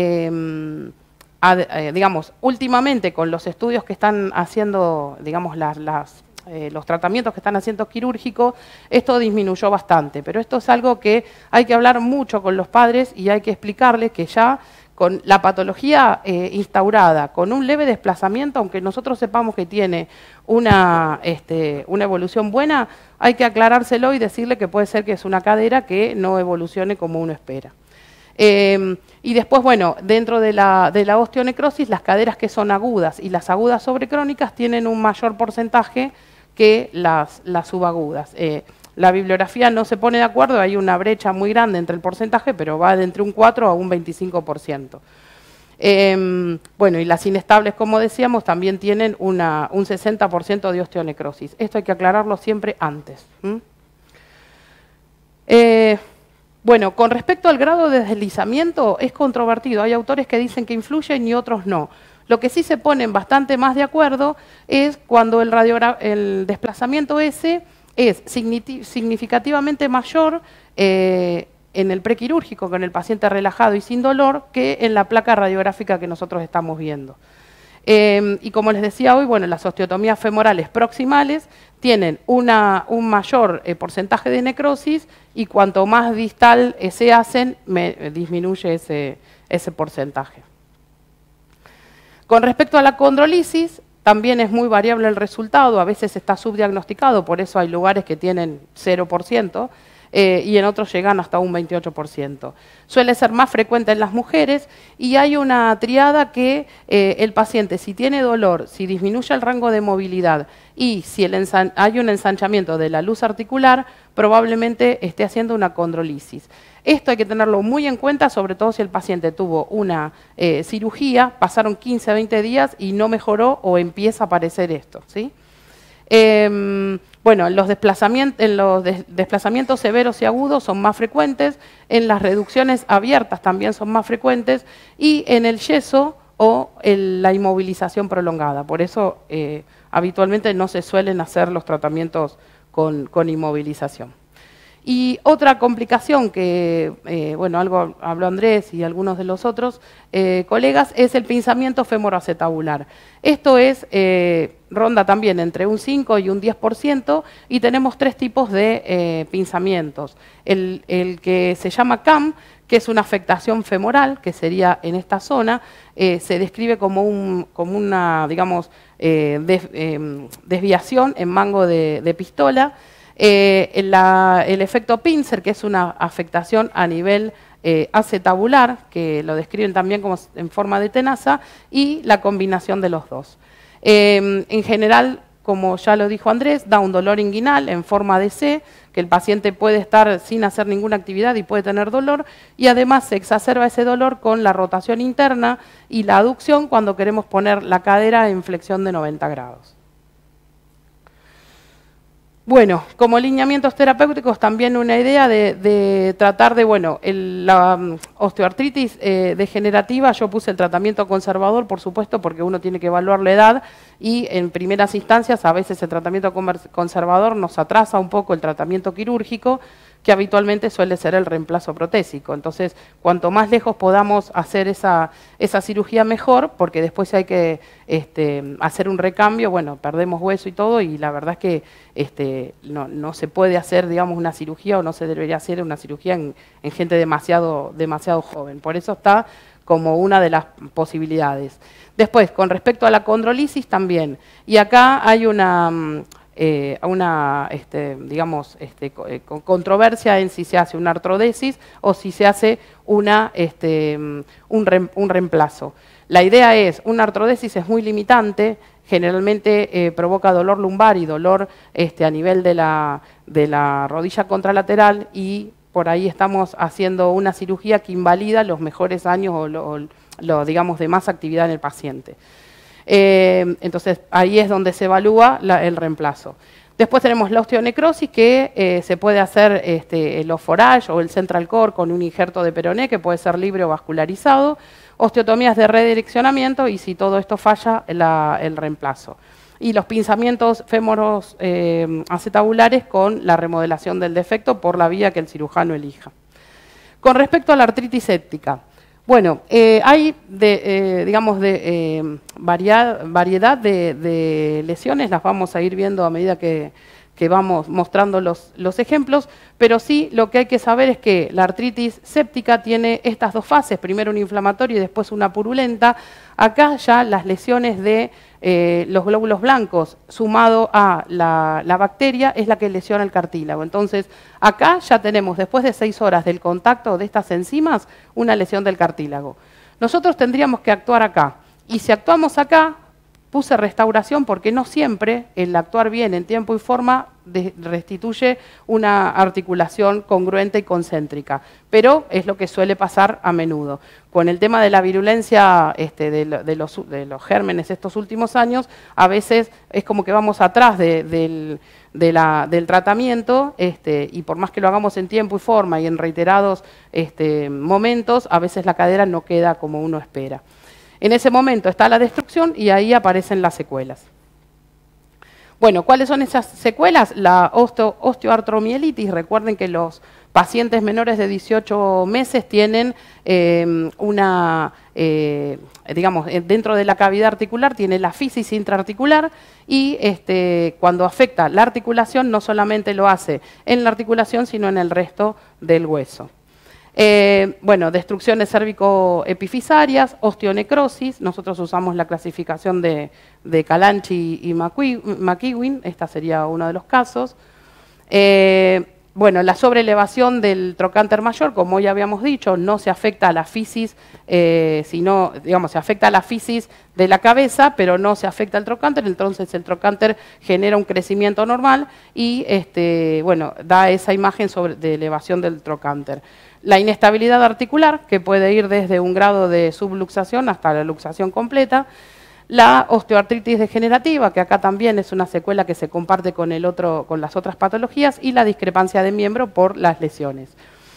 Speaker 4: Digamos, últimamente con los estudios que están haciendo, digamos, los tratamientos que están haciendo quirúrgicos, esto disminuyó bastante, pero esto es algo que hay que hablar mucho con los padres y hay que explicarles que ya con la patología instaurada, con un leve desplazamiento, aunque nosotros sepamos que tiene una evolución buena, hay que aclarárselo y decirle que puede ser que es una cadera que no evolucione como uno espera. Y después, bueno, dentro de la osteonecrosis, las caderas que son agudas y las agudas sobrecrónicas tienen un mayor porcentaje que las subagudas. La bibliografía no se pone de acuerdo, hay una brecha muy grande entre el porcentaje, pero va de entre un 4 a un 25%. Bueno, y las inestables, como decíamos, también tienen un 60% de osteonecrosis. Esto hay que aclararlo siempre antes. Bueno, con respecto al grado de deslizamiento, es controvertido. Hay autores que dicen que influyen y otros no. Lo que sí se ponen bastante más de acuerdo es cuando el desplazamiento ese es significativamente mayor en el prequirúrgico, con el paciente relajado y sin dolor, que en la placa radiográfica que nosotros estamos viendo. Y como les decía hoy, bueno, las osteotomías femorales proximales tienen un mayor porcentaje de necrosis y cuanto más distal se hacen, disminuye ese porcentaje. Con respecto a la condrolisis, también es muy variable el resultado, a veces está subdiagnosticado, por eso hay lugares que tienen 0%, y en otros llegan hasta un 28%. Suele ser más frecuente en las mujeres y hay una triada que el paciente, si tiene dolor, si disminuye el rango de movilidad y si hay un ensanchamiento de la luz articular, probablemente esté haciendo una condrolisis. Esto hay que tenerlo muy en cuenta, sobre todo si el paciente tuvo una cirugía, pasaron 15 a 20 días y no mejoró o empieza a aparecer esto, ¿sí? Bueno, en los desplazamientos severos y agudos son más frecuentes, en las reducciones abiertas también son más frecuentes y en el yeso o en la inmovilización prolongada. Por eso habitualmente no se suelen hacer los tratamientos con inmovilización. Y otra complicación que, bueno, algo habló Andrés y algunos de los otros colegas, es el pinzamiento femoroacetabular. Esto ronda también entre un 5 y un 10% y tenemos tres tipos de pinzamientos. El que se llama CAM, que es una afectación femoral, que sería en esta zona, se describe como una, digamos, desviación en mango de pistola. El efecto pincer, que es una afectación a nivel acetabular, que lo describen también como en forma de tenaza, y la combinación de los dos. En general, como ya lo dijo Andrés, da un dolor inguinal en forma de C, que el paciente puede estar sin hacer ninguna actividad y puede tener dolor, y además se exacerba ese dolor con la rotación interna y la aducción cuando queremos poner la cadera en flexión de 90 grados. Bueno, como lineamientos terapéuticos también una idea de tratar de, bueno, la osteoartritis degenerativa, yo puse el tratamiento conservador, por supuesto, porque uno tiene que evaluar la edad y en primeras instancias a veces el tratamiento conservador nos atrasa un poco el tratamiento quirúrgico, que habitualmente suele ser el reemplazo protésico. Entonces, cuanto más lejos podamos hacer esa cirugía, mejor, porque después hay que hacer un recambio, bueno, perdemos hueso y todo, y la verdad es que no se puede hacer, digamos, una cirugía, o no se debería hacer una cirugía en gente demasiado joven. Por eso está como una de las posibilidades. Después, con respecto a la condrolisis también, y acá hay una digamos, controversia en si se hace una artrodesis o si se hace un reemplazo. La idea es, una artrodesis es muy limitante, generalmente provoca dolor lumbar y dolor a nivel de la rodilla contralateral, y por ahí estamos haciendo una cirugía que invalida los mejores años o digamos, de más actividad en el paciente. Entonces, ahí es donde se evalúa el reemplazo. Después tenemos la osteonecrosis, que se puede hacer el oforage o el central core con un injerto de peroné, que puede ser libre o vascularizado, osteotomías de redireccionamiento y, si todo esto falla, el reemplazo. Y los pinzamientos fémoros acetabulares con la remodelación del defecto por la vía que el cirujano elija. Con respecto a la artritis séptica, bueno, hay variedad de lesiones, las vamos a ir viendo a medida que vamos mostrando los ejemplos, pero sí lo que hay que saber es que la artritis séptica tiene estas dos fases, primero una inflamatoria y después una purulenta. Acá ya las lesiones de los glóbulos blancos sumado a la bacteria es la que lesiona el cartílago. Entonces, acá ya tenemos, después de 6 horas del contacto de estas enzimas, una lesión del cartílago. Nosotros tendríamos que actuar acá, y si actuamos acá, puse restauración porque no siempre el actuar bien en tiempo y forma restituye una articulación congruente y concéntrica, pero es lo que suele pasar a menudo. Con el tema de la virulencia de los gérmenes estos últimos años, a veces es como que vamos atrás del tratamiento, y por más que lo hagamos en tiempo y forma y en reiterados momentos, a veces la cadera no queda como uno espera. En ese momento está la destrucción y ahí aparecen las secuelas. Bueno, ¿cuáles son esas secuelas? La osteoartromielitis. Recuerden que los pacientes menores de 18 meses tienen digamos, dentro de la cavidad articular tiene la fisis intraarticular, y cuando afecta la articulación no solamente lo hace en la articulación, sino en el resto del hueso. Bueno, destrucciones cérvico-epifisarias, osteonecrosis, nosotros usamos la clasificación de Calanchi y McEwen, esta sería uno de los casos. Bueno, la sobrelevación del trocánter mayor, como ya habíamos dicho, no se afecta a la fisis, sino, digamos, se afecta a la fisis de la cabeza, pero no se afecta al trocánter, entonces el trocánter genera un crecimiento normal y, bueno, da esa imagen de elevación del trocánter. La inestabilidad articular, que puede ir desde un grado de subluxación hasta la luxación completa. La osteoartritis degenerativa, que acá también es una secuela que se comparte con las otras patologías, y la discrepancia de miembro por las lesiones.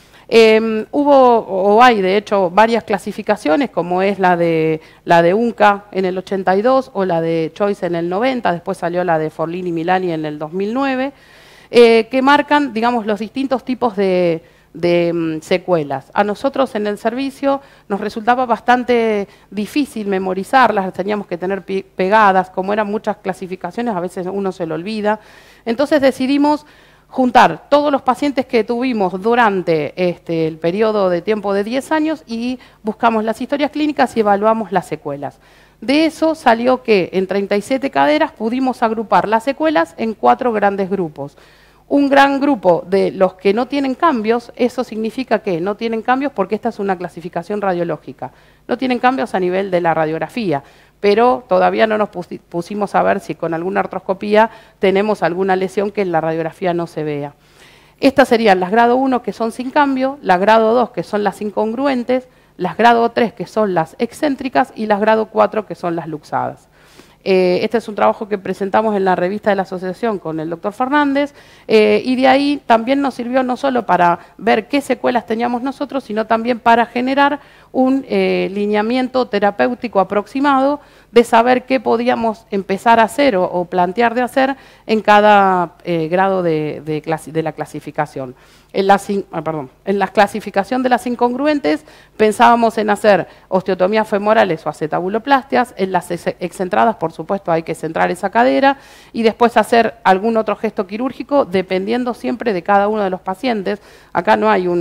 Speaker 4: Hay de hecho varias clasificaciones, como es la de UNCA en el 82 o la de Choice en el 90, después salió la de Forlini Milani en el 2009, que marcan, digamos, los distintos tipos de secuelas. A nosotros en el servicio nos resultaba bastante difícil memorizarlas, las teníamos que tener pegadas, como eran muchas clasificaciones, a veces uno se lo olvida. Entonces decidimos juntar todos los pacientes que tuvimos durante el periodo de tiempo de 10 años y buscamos las historias clínicas y evaluamos las secuelas. De eso salió que en 37 caderas pudimos agrupar las secuelas en 4 grandes grupos. Un gran grupo de los que no tienen cambios, eso significa que no tienen cambios porque esta es una clasificación radiológica. No tienen cambios a nivel de la radiografía, pero todavía no nos pusimos a ver si con alguna artroscopía tenemos alguna lesión que en la radiografía no se vea. Estas serían las grado 1, que son sin cambio, las grado 2, que son las incongruentes, las grado 3, que son las excéntricas, y las grado 4, que son las luxadas. Este es un trabajo que presentamos en la revista de la asociación con el doctor Fernández, y de ahí también nos sirvió no solo para ver qué secuelas teníamos nosotros, sino también para generar un lineamiento terapéutico aproximado de saber qué podíamos empezar a hacer o plantear de hacer en cada grado de la clasificación. En la clasificación de las incongruentes pensábamos en hacer osteotomías femorales o acetabuloplastias, en las excentradas por supuesto hay que centrar esa cadera y después hacer algún otro gesto quirúrgico dependiendo siempre de cada uno de los pacientes. Acá no hay un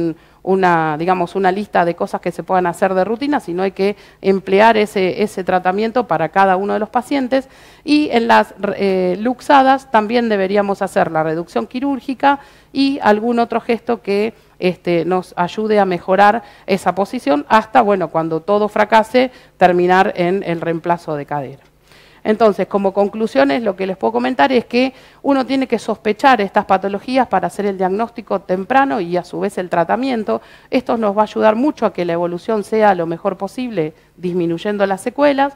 Speaker 4: digamos, una lista de cosas que se puedan hacer de rutina, sino hay que emplear ese tratamiento para cada uno de los pacientes. Y en las luxadas también deberíamos hacer la reducción quirúrgica y algún otro gesto que nos ayude a mejorar esa posición hasta, bueno, cuando todo fracase, terminar en el reemplazo de cadera. Entonces, como conclusiones, lo que les puedo comentar es que uno tiene que sospechar estas patologías para hacer el diagnóstico temprano y a su vez el tratamiento. Esto nos va a ayudar mucho a que la evolución sea lo mejor posible, disminuyendo las secuelas.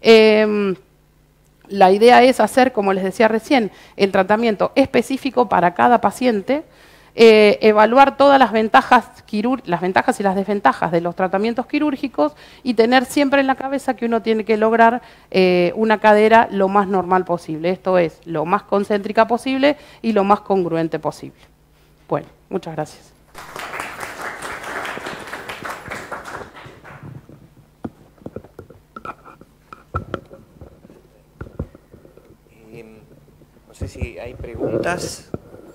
Speaker 4: La idea es hacer, como les decía recién, el tratamiento específico para cada paciente, evaluar todas las ventajas y las desventajas de los tratamientos quirúrgicos y tener siempre en la cabeza que uno tiene que lograr una cadera lo más normal posible, esto es, lo más concéntrica posible y lo más congruente posible. Bueno, muchas gracias.
Speaker 1: No sé si hay preguntas.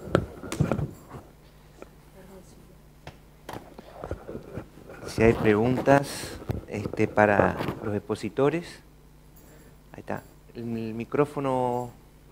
Speaker 1: Si hay preguntas para los expositores. Ahí está. El micrófono.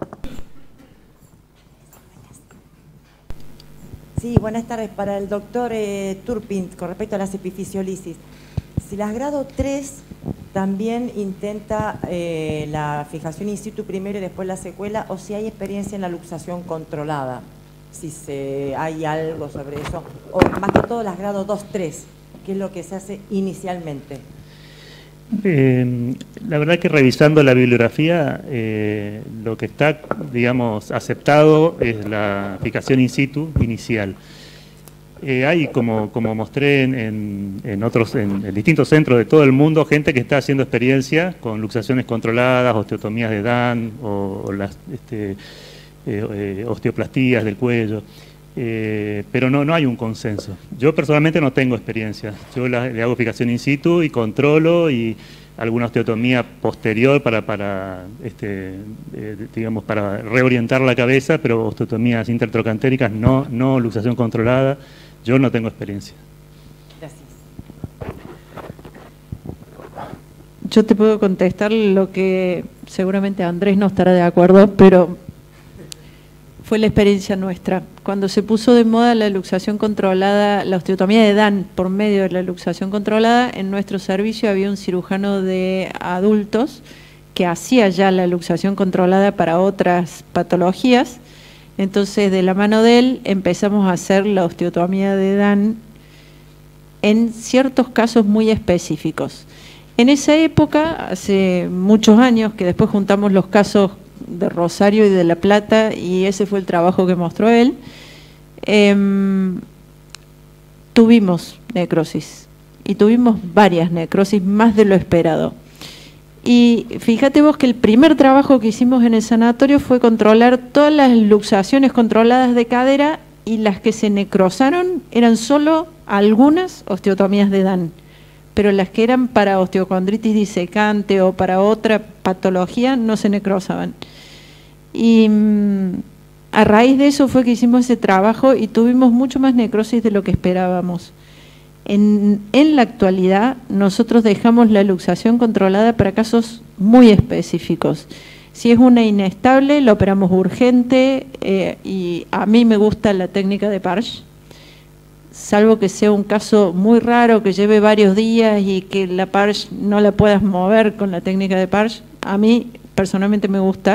Speaker 5: Sí, buenas tardes. Para el doctor Turpin, con respecto a las epifisiolisis. Si las grado 3 también intenta la fijación in situ primero y después la secuela, o si hay experiencia en la luxación controlada, si hay algo sobre eso, o más que todo las grado 2-3, ¿qué es lo que se hace inicialmente?
Speaker 3: La verdad que revisando la bibliografía, lo que está, digamos, aceptado es la fijación in situ inicial. Hay, como mostré en distintos centros de todo el mundo, gente que está haciendo experiencia con luxaciones controladas, osteotomías de Dan o las osteoplastías del cuello. Pero no hay un consenso. Yo personalmente no tengo experiencia. Yo le hago fijación in situ y controlo y alguna osteotomía posterior para digamos, para reorientar la cabeza, pero osteotomías intertrocantéricas, no luxación controlada. Yo no tengo experiencia.
Speaker 5: Gracias.
Speaker 6: Yo te puedo contestar lo que seguramente Andrés no estará de acuerdo, pero fue la experiencia nuestra. Cuando se puso de moda la luxación controlada, la osteotomía de Dan por medio de la luxación controlada, en nuestro servicio había un cirujano de adultos que hacía ya la luxación controlada para otras patologías. Entonces, de la mano de él, empezamos a hacer la osteotomía de Dan en ciertos casos muy específicos. En esa época, hace muchos años, que después juntamos los casos de Rosario y de La Plata, y ese fue el trabajo que mostró él, tuvimos necrosis, y tuvimos varias necrosis, más de lo esperado. Y fíjate vos que el primer trabajo que hicimos en el sanatorio fue controlar todas las luxaciones controladas de cadera, y las que se necrosaron eran solo algunas osteotomías de Dan, pero las que eran para osteocondritis disecante o para otra patología no se necrosaban. Y a raíz de eso fue que hicimos ese trabajo y tuvimos mucho más necrosis de lo que esperábamos. En la actualidad nosotros dejamos la luxación controlada para casos muy específicos. Si es una inestable, la operamos urgente, y a mí me gusta la técnica de Parche, salvo que sea un caso muy raro, que lleve varios días y que la Parche no la puedas mover con la técnica de Parche. A mí personalmente me gusta.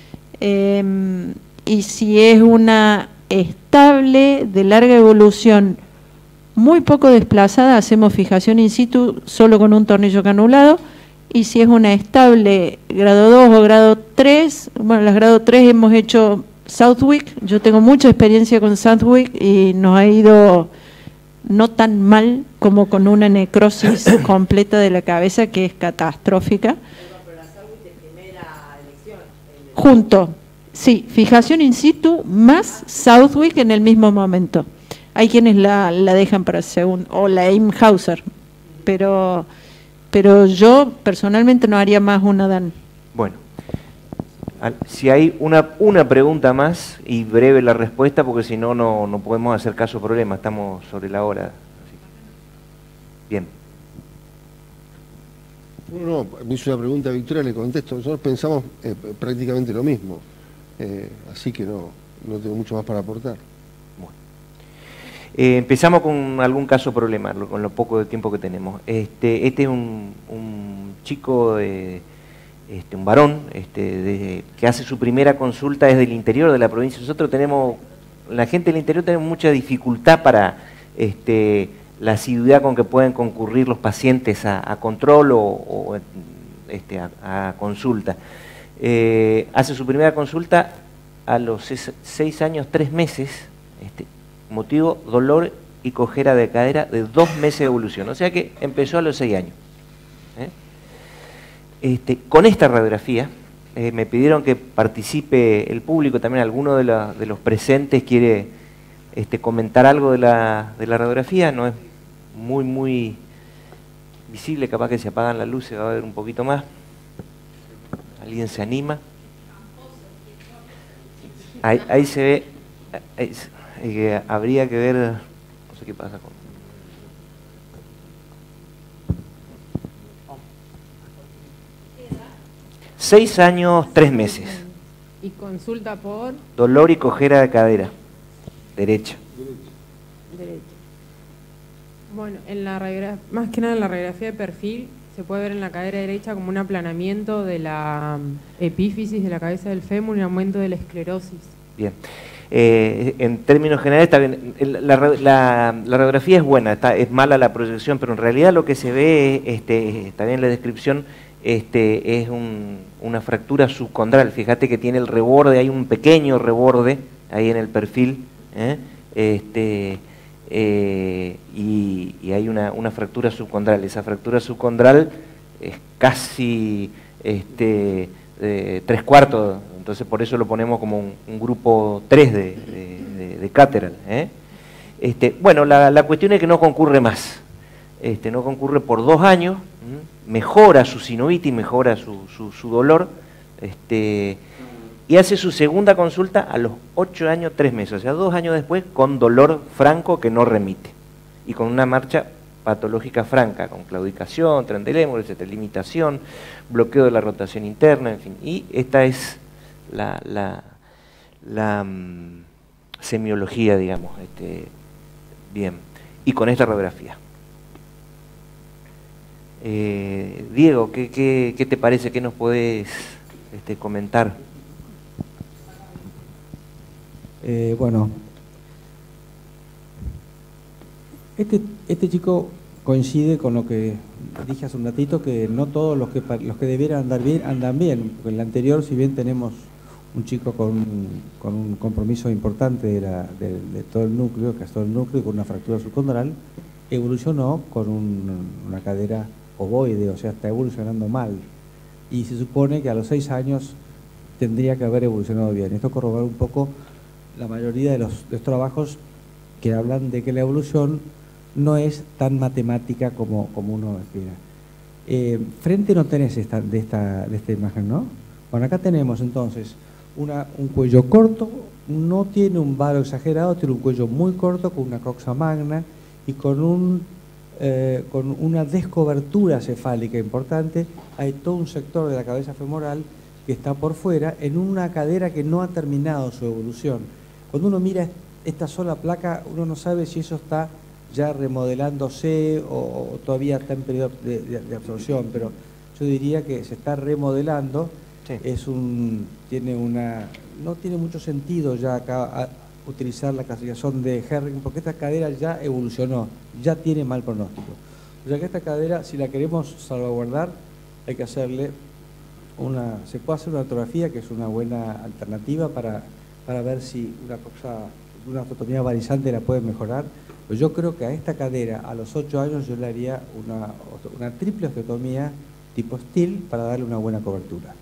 Speaker 6: Y si es una estable, de larga evolución, muy poco desplazada, hacemos fijación in situ solo con un tornillo canulado. Y si es una estable grado 2 o grado 3, bueno, las grado 3 hemos hecho Southwick. Yo tengo mucha experiencia con Southwick y nos ha ido no tan mal como con una necrosis completa de la cabeza, que es catastrófica.
Speaker 5: Pero la Southwick de primera elección.
Speaker 6: Junto, sí, fijación in situ más Southwick en el mismo momento. Hay quienes la dejan para segundo, o la Eimhauser, pero yo personalmente no haría más una Dan.
Speaker 1: Bueno, si hay una pregunta más y breve la respuesta, porque si no, no podemos hacer caso problema, estamos sobre la hora. Bien.
Speaker 7: No, me hizo una pregunta a Victoria, le contesto. Nosotros pensamos prácticamente lo mismo, así que no tengo mucho más para aportar.
Speaker 1: Bueno. Empezamos con algún caso problema, con lo poco de tiempo que tenemos. Este es un chico, un varón, que hace su primera consulta desde el interior de la provincia. Nosotros tenemos, la gente del interior tenemos mucha dificultad para la asiduidad con que pueden concurrir los pacientes a control o a consulta. Hace su primera consulta a los 6 años, 3 meses, motivo dolor y cojera de cadera de 2 meses de evolución, o sea que empezó a los 6 años. Con esta radiografía, me pidieron que participe el público, también alguno de los presentes quiere comentar algo de la radiografía. No es muy visible, capaz que se apagan las luces va a ver un poquito más. ¿Alguien se anima? Ahí se ve, habría que ver, no sé qué pasa con... ¿6 años, 3 meses?
Speaker 8: ¿Y consulta por?
Speaker 1: Dolor y cojera de cadera, derecha.
Speaker 8: Derecha. Bueno, más que nada en la radiografía de perfil se puede ver en la cadera derecha como un aplanamiento de la epífisis de la cabeza del fémur y un aumento de la esclerosis. Bien.
Speaker 1: En términos generales está bien. La radiografía es buena, es mala la proyección, pero en realidad lo que se ve, está bien la descripción, es una fractura subcondral. Fíjate que tiene el reborde, hay un pequeño reborde ahí en el perfil, y hay una fractura subcondral. Esa fractura subcondral es casi 3/4, entonces por eso lo ponemos como un grupo 3 de Cateral. Bueno, la cuestión es que no concurre más. No concurre por 2 años, mejora su sinovitis, mejora su dolor, y hace su segunda consulta a los 8 años, 3 meses, o sea, 2 años después, con dolor franco que no remite, y con una marcha patológica franca, con claudicación, tren del hémorroide, etcétera, limitación, bloqueo de la rotación interna, en fin. Y esta es la semiología, digamos, bien, y con esta radiografía. Diego, ¿qué te parece? ¿Qué nos podés comentar?
Speaker 9: Bueno, este chico coincide con lo que dije hace un ratito, que no todos los que debieran andar bien, andan bien. Porque en la anterior, si bien tenemos un chico con un compromiso importante de todo el núcleo, casi todo el núcleo, y con una fractura subcondral, evolucionó con una cadera ovoide, o sea, está evolucionando mal. Y se supone que a los 6 años tendría que haber evolucionado bien. Esto corrobora un poco la mayoría de los trabajos que hablan de que la evolución no es tan matemática como uno espera. Frente no tenés de esta imagen, ¿no? Bueno, acá tenemos entonces un cuello corto, no tiene un varo exagerado, tiene un cuello muy corto con una coxa magna y con una descobertura cefálica importante. Hay todo un sector de la cabeza femoral que está por fuera en una cadera que no ha terminado su evolución. Cuando uno mira esta sola placa, uno no sabe si eso está ya remodelándose o todavía está en periodo de absorción, pero yo diría que se está remodelando. Sí. No tiene mucho sentido ya acá utilizar la clasificación de Herring, porque esta cadera ya evolucionó, ya tiene mal pronóstico. O sea que esta cadera, si la queremos salvaguardar, hay que hacerle se puede hacer una artrografía, que es una buena alternativa para ver si una osteotomía balizante la puede mejorar. Pues yo creo que a esta cadera, a los 8 años, yo le haría una triple osteotomía tipo Still para darle una buena cobertura.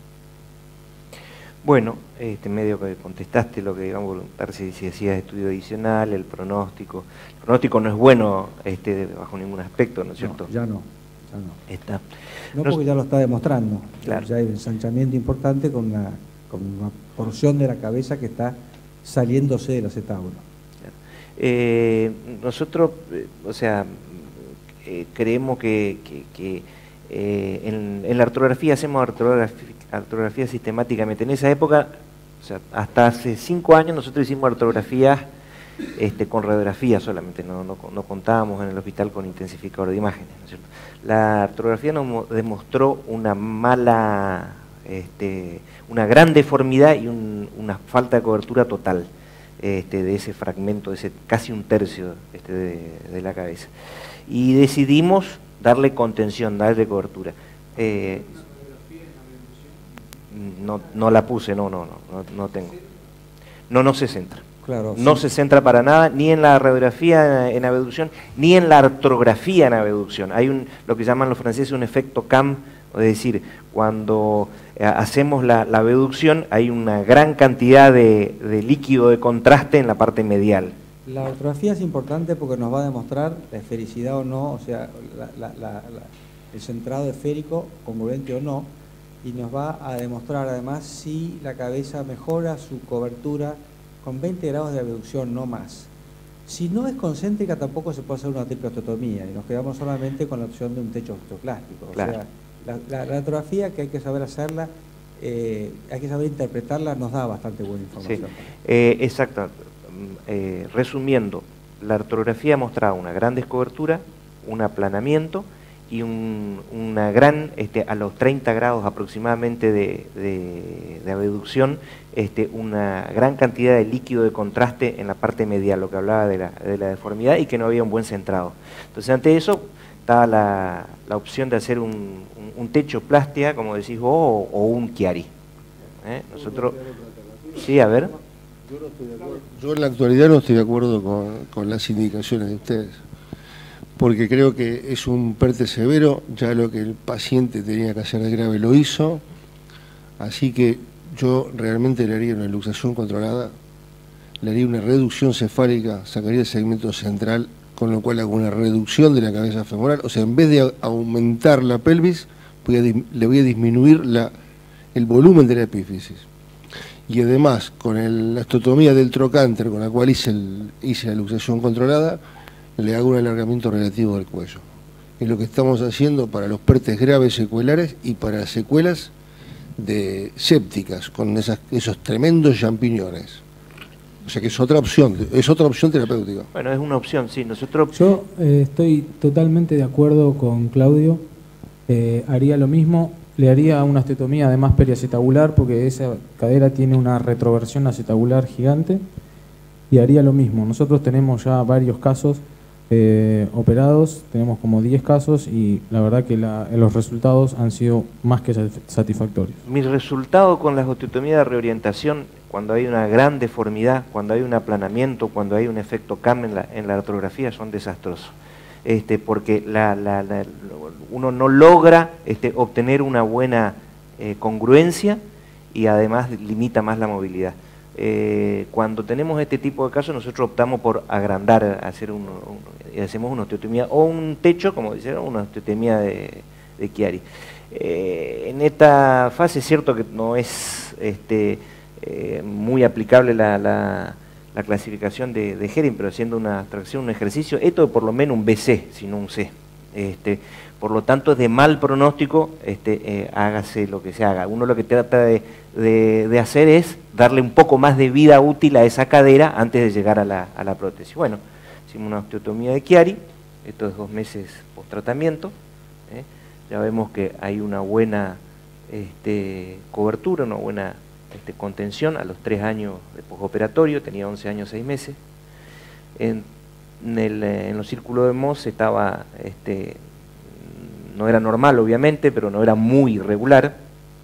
Speaker 1: Bueno, medio que contestaste lo que íbamos a preguntar, si hacías estudio adicional, el pronóstico. El pronóstico no es bueno bajo ningún aspecto, ¿no es cierto?
Speaker 9: No, ya no.
Speaker 1: Está.
Speaker 9: No, porque ya lo está demostrando.
Speaker 1: Claro.
Speaker 9: Ya hay un ensanchamiento importante con una porción de la cabeza que está saliéndose del acetábulo.
Speaker 1: Nosotros, o sea, creemos que en la artrografía hacemos artrografía sistemáticamente. En esa época, o sea, hasta hace 5 años nosotros hicimos artrografías con radiografía solamente, no contábamos en el hospital con intensificador de imágenes, ¿no es cierto? La artrografía nos demostró una mala, una gran deformidad y una falta de cobertura total de ese fragmento, de ese casi 1/3 de la cabeza. Y decidimos darle contención, darle cobertura. No la puse, no tengo. No se centra.
Speaker 9: Claro,
Speaker 1: no
Speaker 9: sí.
Speaker 1: se centra para nada, ni en la radiografía en abducción, ni en la artrografía en abducción. Hay lo que llaman los franceses un efecto CAM, es decir, cuando hacemos la abducción hay una gran cantidad de líquido de contraste en la parte medial.
Speaker 9: La artrografía es importante porque nos va a demostrar la esfericidad o no, o sea, el centrado esférico, congruente o no, y nos va a demostrar además si la cabeza mejora su cobertura con 20 grados de abducción, no más. Si no es concéntrica, tampoco se puede hacer una triple-osteotomía y nos quedamos solamente con la opción de un techo osteoclástico.
Speaker 1: Claro.
Speaker 9: O sea, la artrografía, que hay que saber hacerla, hay que saber interpretarla, nos da bastante buena información.
Speaker 1: Sí. Exacto. Resumiendo, la artrografía mostraba una gran descobertura, un aplanamiento y una gran, a los 30 grados aproximadamente de abducción, una gran cantidad de líquido de contraste en la parte medial, lo que hablaba de la deformidad y que no había un buen centrado. Entonces, ante eso, estaba la opción de hacer un techo plástica, como decís vos, o un Chiari. Nosotros, sí, a ver.
Speaker 7: Yo en la actualidad no estoy de acuerdo con las indicaciones de ustedes, porque creo que es un PERTE severo, ya lo que el paciente tenía que hacer de grave lo hizo, así que yo realmente le haría una luxación controlada, le haría una reducción cefálica, sacaría el segmento central, con lo cual hago una reducción de la cabeza femoral, o sea, en vez de aumentar la pelvis, le voy a disminuir el volumen de la epífisis. Y además, con la estotomía del trocánter, con la cual hice la luxación controlada, le hago un alargamiento relativo del cuello. Es lo que estamos haciendo para los PERTES graves secuelares y para secuelas sépticas, con esos tremendos champiñones. O sea que es otra opción terapéutica.
Speaker 1: Bueno, es una opción, sí.
Speaker 10: Yo estoy totalmente de acuerdo con Claudio, haría lo mismo. Le haría una osteotomía además periacetabular porque esa cadera tiene una retroversión acetabular gigante y haría lo mismo. Nosotros tenemos ya varios casos operados, tenemos como 10 casos y la verdad que los resultados han sido más que satisfactorios.
Speaker 1: Mi resultado con las osteotomías de reorientación, cuando hay una gran deformidad, cuando hay un aplanamiento, cuando hay un efecto CAM en la artrografía, son desastrosos. Porque uno no logra obtener una buena congruencia y además limita más la movilidad. Cuando tenemos este tipo de casos, nosotros optamos por agrandar, hacemos una osteotomía o un techo, como dijeron, una osteotomía de Chiari. En esta fase es cierto que no es muy aplicable la clasificación de Hering, pero haciendo una abstracción, un ejercicio, esto es por lo menos un BC, sino un C. Por lo tanto, es de mal pronóstico, hágase lo que se haga. Uno lo que trata de hacer es darle un poco más de vida útil a esa cadera antes de llegar a la prótesis. Bueno, hicimos una osteotomía de Chiari, esto es 2 meses post tratamiento, ya vemos que hay una buena cobertura, una buena contención a los 3 años de postoperatorio, tenía 11 años 6 meses. En los círculos de Mohs estaba, no era normal obviamente, pero no era muy irregular.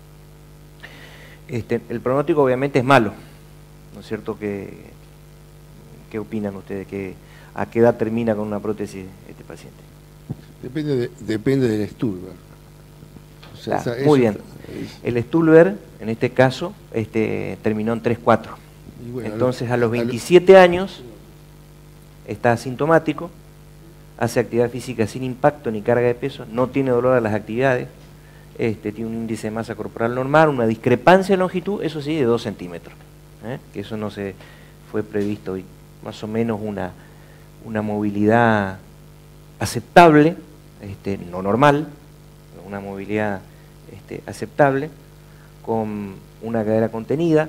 Speaker 1: El pronóstico obviamente es malo, ¿no es cierto? ¿Qué opinan ustedes? ¿A qué edad termina con una prótesis este paciente?
Speaker 7: Depende del Stulber. O sea,
Speaker 1: muy bien. El Stulber, en este caso, terminó en 3-4. Bueno, entonces a los 27 años está asintomático, hace actividad física sin impacto ni carga de peso, no tiene dolor a las actividades, tiene un índice de masa corporal normal, una discrepancia de longitud, eso sí, de 2 centímetros, que eso no se fue previsto hoy, más o menos una movilidad aceptable, no normal, una movilidad aceptable, con una cadera contenida.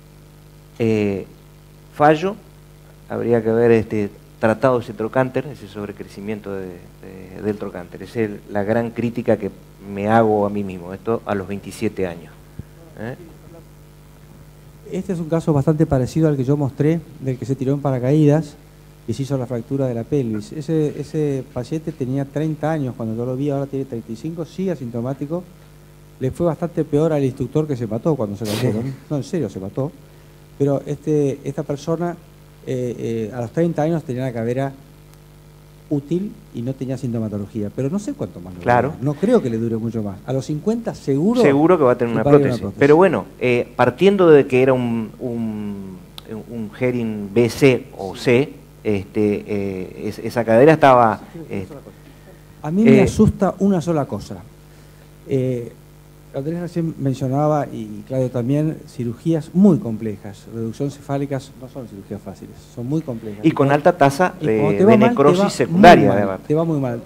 Speaker 1: Fallo, habría que haber tratado ese trocánter, ese sobrecrecimiento del trocánter. Esa es la gran crítica que me hago a mí mismo, esto a los 27 años.
Speaker 9: Este es un caso bastante parecido al que yo mostré, del que se tiró en paracaídas y se hizo la fractura de la pelvis. Ese paciente tenía 30 años cuando yo lo vi, ahora tiene 35, sí asintomático. Le fue bastante peor al instructor que se mató cuando se lo no, en serio, se mató. Pero esta persona a los 30 años tenía la cadera útil y no tenía sintomatología, pero no sé cuánto más.
Speaker 1: Claro.
Speaker 9: No creo que le dure mucho más. A los 50 seguro
Speaker 1: que va a tener una prótesis. Pero bueno, partiendo de que era un Hering BC o C, esa cadera estaba...
Speaker 9: a mí me asusta una sola cosa. Andrés recién mencionaba, y Claudio también, cirugías muy complejas. Reducción cefálicas no son cirugías fáciles, son muy complejas.
Speaker 1: Y con alta tasa de necrosis secundaria.
Speaker 9: Te va muy mal.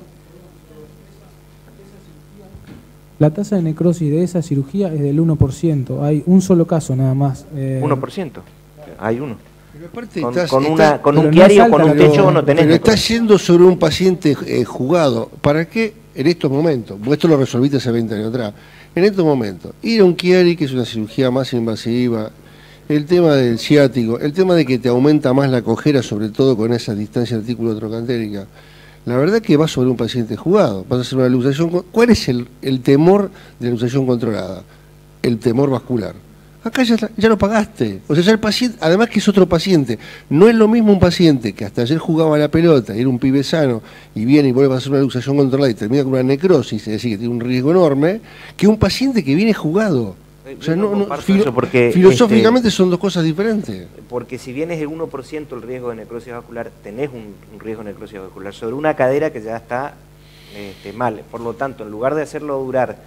Speaker 10: La tasa de necrosis de esa cirugía es del 1%. Hay un solo caso nada más.
Speaker 1: 1%. Hay uno.
Speaker 7: Pero aparte
Speaker 1: con un Chiari o con un techo no tenés.
Speaker 7: Pero estás yendo sobre un paciente jugado. ¿Para qué en estos momentos? Vos esto lo resolviste hace 20 años atrás. En estos momentos, ir a un Chiari, que es una cirugía más invasiva, el tema del ciático, el tema de que te aumenta más la cojera, sobre todo con esa distancia artículo-trocantérica, la verdad que va sobre un paciente jugado. Vas a hacer una luxación. ¿Cuál es el temor de la luxación controlada? El temor vascular. Acá ya lo pagaste. O sea, ya el paciente, además que es otro paciente. No es lo mismo un paciente que hasta ayer jugaba a la pelota y era un pibe sano y viene y vuelve a hacer una luxación controlada y termina con una necrosis, es decir, que tiene un riesgo enorme, que un paciente que viene jugado. O sea, filosóficamente son dos cosas diferentes.
Speaker 1: Porque si bien es el 1% el riesgo de necrosis vascular, tenés un riesgo de necrosis vascular sobre una cadera que ya está mal. Por lo tanto, en lugar de hacerlo durar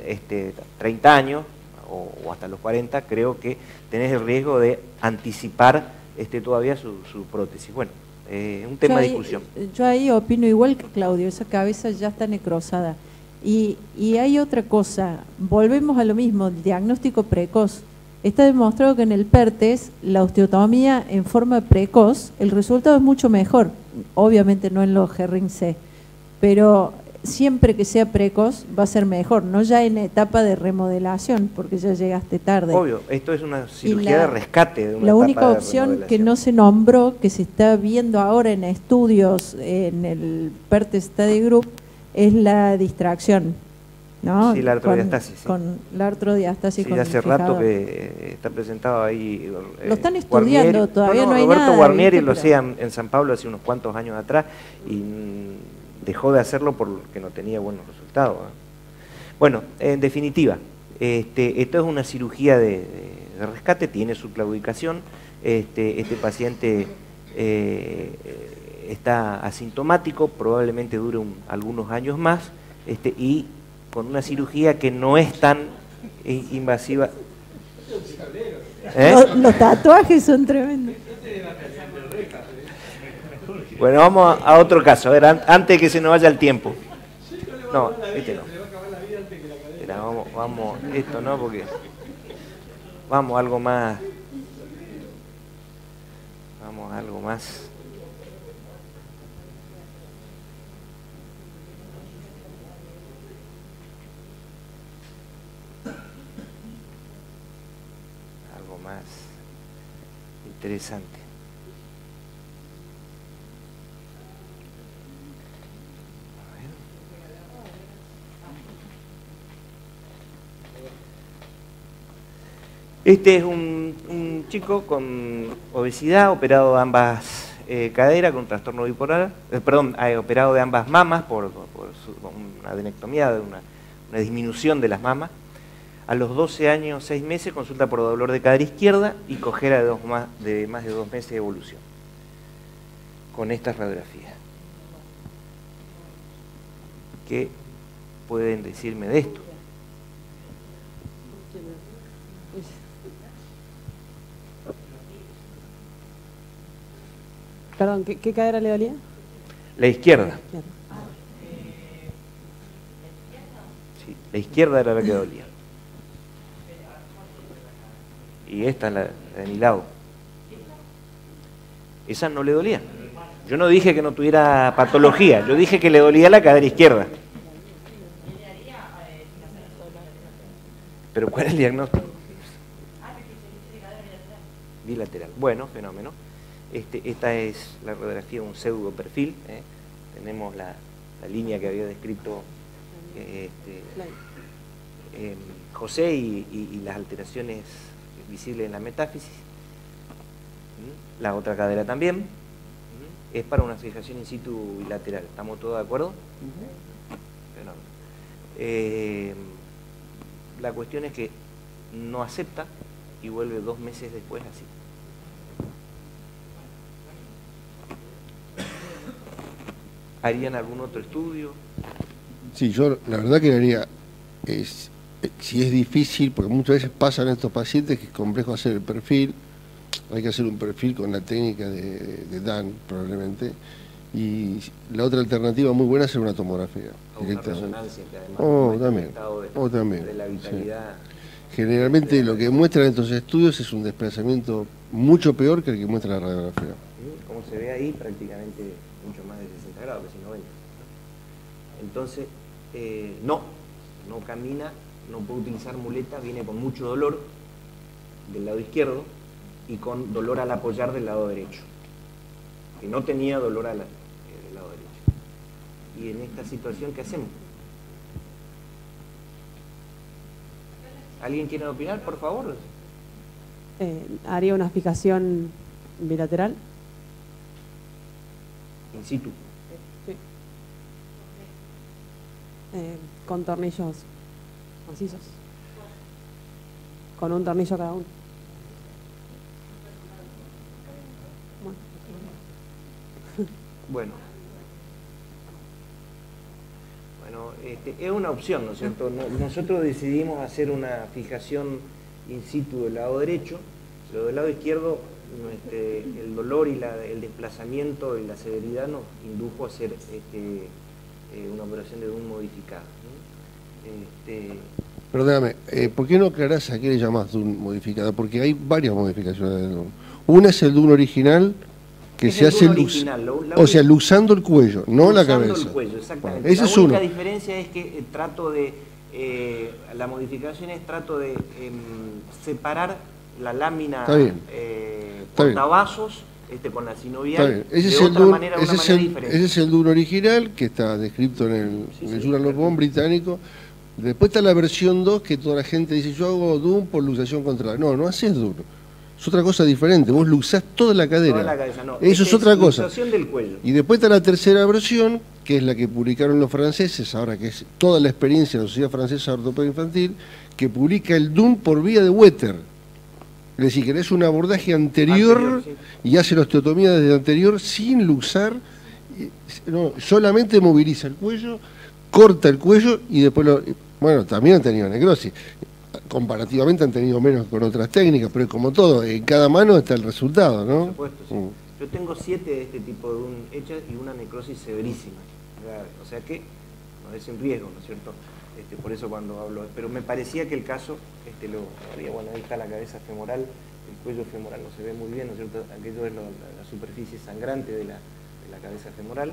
Speaker 1: 30 años, o hasta los 40, creo que tenés el riesgo de anticipar todavía su prótesis. Bueno, un tema de discusión.
Speaker 6: Yo ahí opino igual que Claudio, esa cabeza ya está necrosada. Y hay otra cosa, volvemos a lo mismo, diagnóstico precoz. Está demostrado que en el PERTES, la osteotomía en forma precoz, el resultado es mucho mejor. Obviamente no en los Hering C, pero siempre que sea precoz va a ser mejor, no ya en etapa de remodelación, porque ya llegaste tarde.
Speaker 1: Obvio, esto es una cirugía de rescate de una
Speaker 6: La
Speaker 1: etapa
Speaker 6: única
Speaker 1: de
Speaker 6: opción que no se nombró, que se está viendo ahora en estudios en el PERTES Study Group, es la distracción, ¿no?
Speaker 1: Sí, la artrodiastasis.
Speaker 6: Con la artrodiastasis.
Speaker 1: Sí, hace rato que está presentado ahí.
Speaker 6: Lo están estudiando, todavía no hay
Speaker 1: Roberto
Speaker 6: nada.
Speaker 1: Guarnieri lo hacía en San Pablo hace unos cuantos años atrás y dejó de hacerlo porque no tenía buenos resultados. Bueno, en definitiva, esto es una cirugía de rescate, tiene su claudicación. Este paciente está asintomático, probablemente dure algunos años más, y con una cirugía que no es tan invasiva.
Speaker 6: Los tatuajes son tremendos.
Speaker 1: Bueno, vamos a otro caso, a ver, antes de que se nos vaya el tiempo. No, este no. Espera, vamos, esto no, porque vamos a algo más. Vamos a algo más. Algo más interesante. Este es un chico con obesidad, operado de ambas caderas, con trastorno bipolar, operado de ambas mamas por una adenectomía, una disminución de las mamas. A los 12 años, 6 meses, consulta por dolor de cadera izquierda y cojera de más de 2 meses de evolución. Con estas radiografías. ¿Qué pueden decirme de esto?
Speaker 11: Perdón, ¿qué cadera le dolía?
Speaker 1: La izquierda. La izquierda era la que dolía. Y esta es la de mi lado. Esa no le dolía. Yo no dije que no tuviera patología, yo dije que le dolía la cadera izquierda. ¿Pero cuál es el diagnóstico? Bilateral. Bueno, fenómeno. Esta es la radiografía de un pseudo perfil. Tenemos la línea que había descrito José y las alteraciones visibles en la metáfisis. La otra cadera también. Es para una fijación in situ bilateral. ¿Estamos todos de acuerdo? Fenómeno. La cuestión es que no acepta y vuelve 2 meses después así. ¿Harían algún otro estudio?
Speaker 7: Sí, yo la verdad que haría, si es difícil, porque muchas veces pasan estos pacientes que es complejo hacer el perfil, hay que hacer un perfil con la técnica de Dan probablemente, y la otra alternativa muy buena es hacer una tomografía.
Speaker 1: O una resonancia que además
Speaker 7: también,
Speaker 1: de la vitalidad.
Speaker 7: Sí. Generalmente lo que muestran estos estudios es un desplazamiento mucho peor que el que muestra la radiografía.
Speaker 1: Como se ve ahí, prácticamente mucho más de 60 grados, casi 90. Entonces, no camina, no puede utilizar muleta, viene con mucho dolor del lado izquierdo y con dolor al apoyar del lado derecho, que no tenía dolor del lado derecho. Y en esta situación, ¿qué hacemos? ¿Alguien quiere opinar, por favor?
Speaker 11: Haría una fijación bilateral.
Speaker 1: In situ.
Speaker 11: Sí. Con tornillos macisos. Con un tornillo cada uno.
Speaker 1: Bueno, es una opción, ¿no es cierto? Nosotros decidimos hacer una fijación in situ del lado derecho, pero del lado izquierdo el dolor y el desplazamiento y la severidad nos indujo a hacer una operación de DUN modificada.
Speaker 7: Perdóname, ¿por qué no aclarás a qué le llamás DUN modificada? Porque hay varias modificaciones de DUN. Una es el DUN original, que se hace luxando el cuello, no la cabeza.
Speaker 1: Luxando el cuello, exactamente.
Speaker 7: Esa
Speaker 1: la
Speaker 7: es
Speaker 1: única
Speaker 7: una.
Speaker 1: diferencia es que la modificación es trato de separar la lámina portavasos con la sinovial
Speaker 7: ese
Speaker 1: de otra manera, de una manera diferente.
Speaker 7: Ese es el DUN original, que está descrito en el Journal of Bone británico. Después está la versión 2, que toda la gente dice, yo hago DUN por luxación contraria. No haces DUN. Es otra cosa diferente, vos luxás toda la cadera.
Speaker 1: Toda la cabeza, no.
Speaker 7: Eso es otra cosa.
Speaker 1: Luxación del cuello.
Speaker 7: Y después está la tercera versión, que es la que publicaron los franceses, ahora que es toda la experiencia de la Sociedad Francesa de Ortopedia Infantil, que publica el DUN por vía de Wetter. Es decir, que es un abordaje anterior sí. Y hace la osteotomía desde anterior sin luxar, solamente moviliza el cuello, corta el cuello y después también han tenido necrosis. Comparativamente han tenido menos con otras técnicas, pero como todo, en cada mano está el resultado, ¿no?
Speaker 1: Por supuesto, sí. Yo tengo 7 de este tipo de DUN hechas y una necrosis severísima, grave. O sea que no es un riesgo, ¿no es cierto? Por eso cuando hablo, pero me parecía que el caso, bueno, ahí está la cabeza femoral, el cuello femoral no se ve muy bien, ¿no es cierto? Aquello es la superficie sangrante de la cabeza femoral.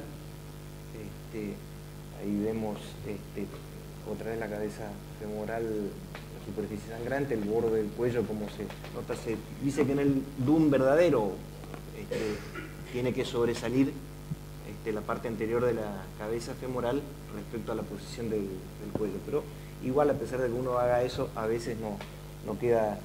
Speaker 1: Ahí vemos otra vez la cabeza femoral, superficie sangrante, el borde del cuello, como se nota, se dice que en el DUN verdadero tiene que sobresalir la parte anterior de la cabeza femoral respecto a la posición del cuello, pero igual a pesar de que uno haga eso, a veces no queda,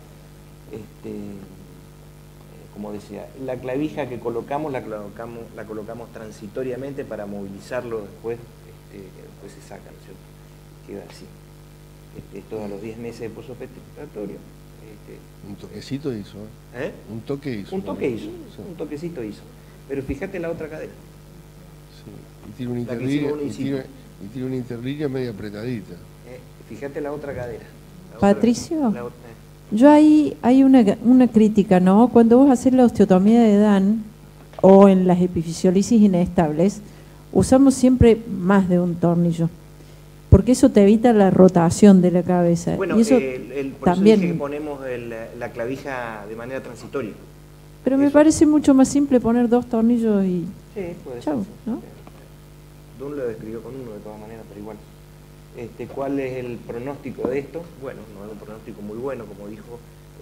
Speaker 1: como decía, la clavija que colocamos la colocamos transitoriamente para movilizarlo después, después se saca, ¿no es cierto? Queda así. Esto a los 10 meses de posoperatorio.
Speaker 7: Un toquecito hizo, ¿eh? Un toque hizo.
Speaker 1: Un toque hizo, sí. Un toquecito hizo. Pero fíjate la otra cadera.
Speaker 7: Sí. Y tiene una interlínea media apretadita.
Speaker 1: Fíjate la otra cadera.
Speaker 6: Patricio, yo ahí hay una crítica, ¿no? Cuando vos haces la osteotomía de Dan o en las epifisiolisis inestables, usamos siempre más de un tornillo. porque eso te evita la rotación de la cabeza.
Speaker 1: Bueno,
Speaker 6: y eso
Speaker 1: por eso
Speaker 6: también.
Speaker 1: dije que ponemos la clavija de manera transitoria.
Speaker 6: Pero me parece mucho más simple poner 2 tornillos y
Speaker 1: Sí, puede
Speaker 6: chau,
Speaker 1: ser. Sí.
Speaker 6: ¿no?
Speaker 1: Dunn lo describió con uno de todas maneras, pero igual. ¿Cuál es el pronóstico de esto? Bueno, no es un pronóstico muy bueno, como dijo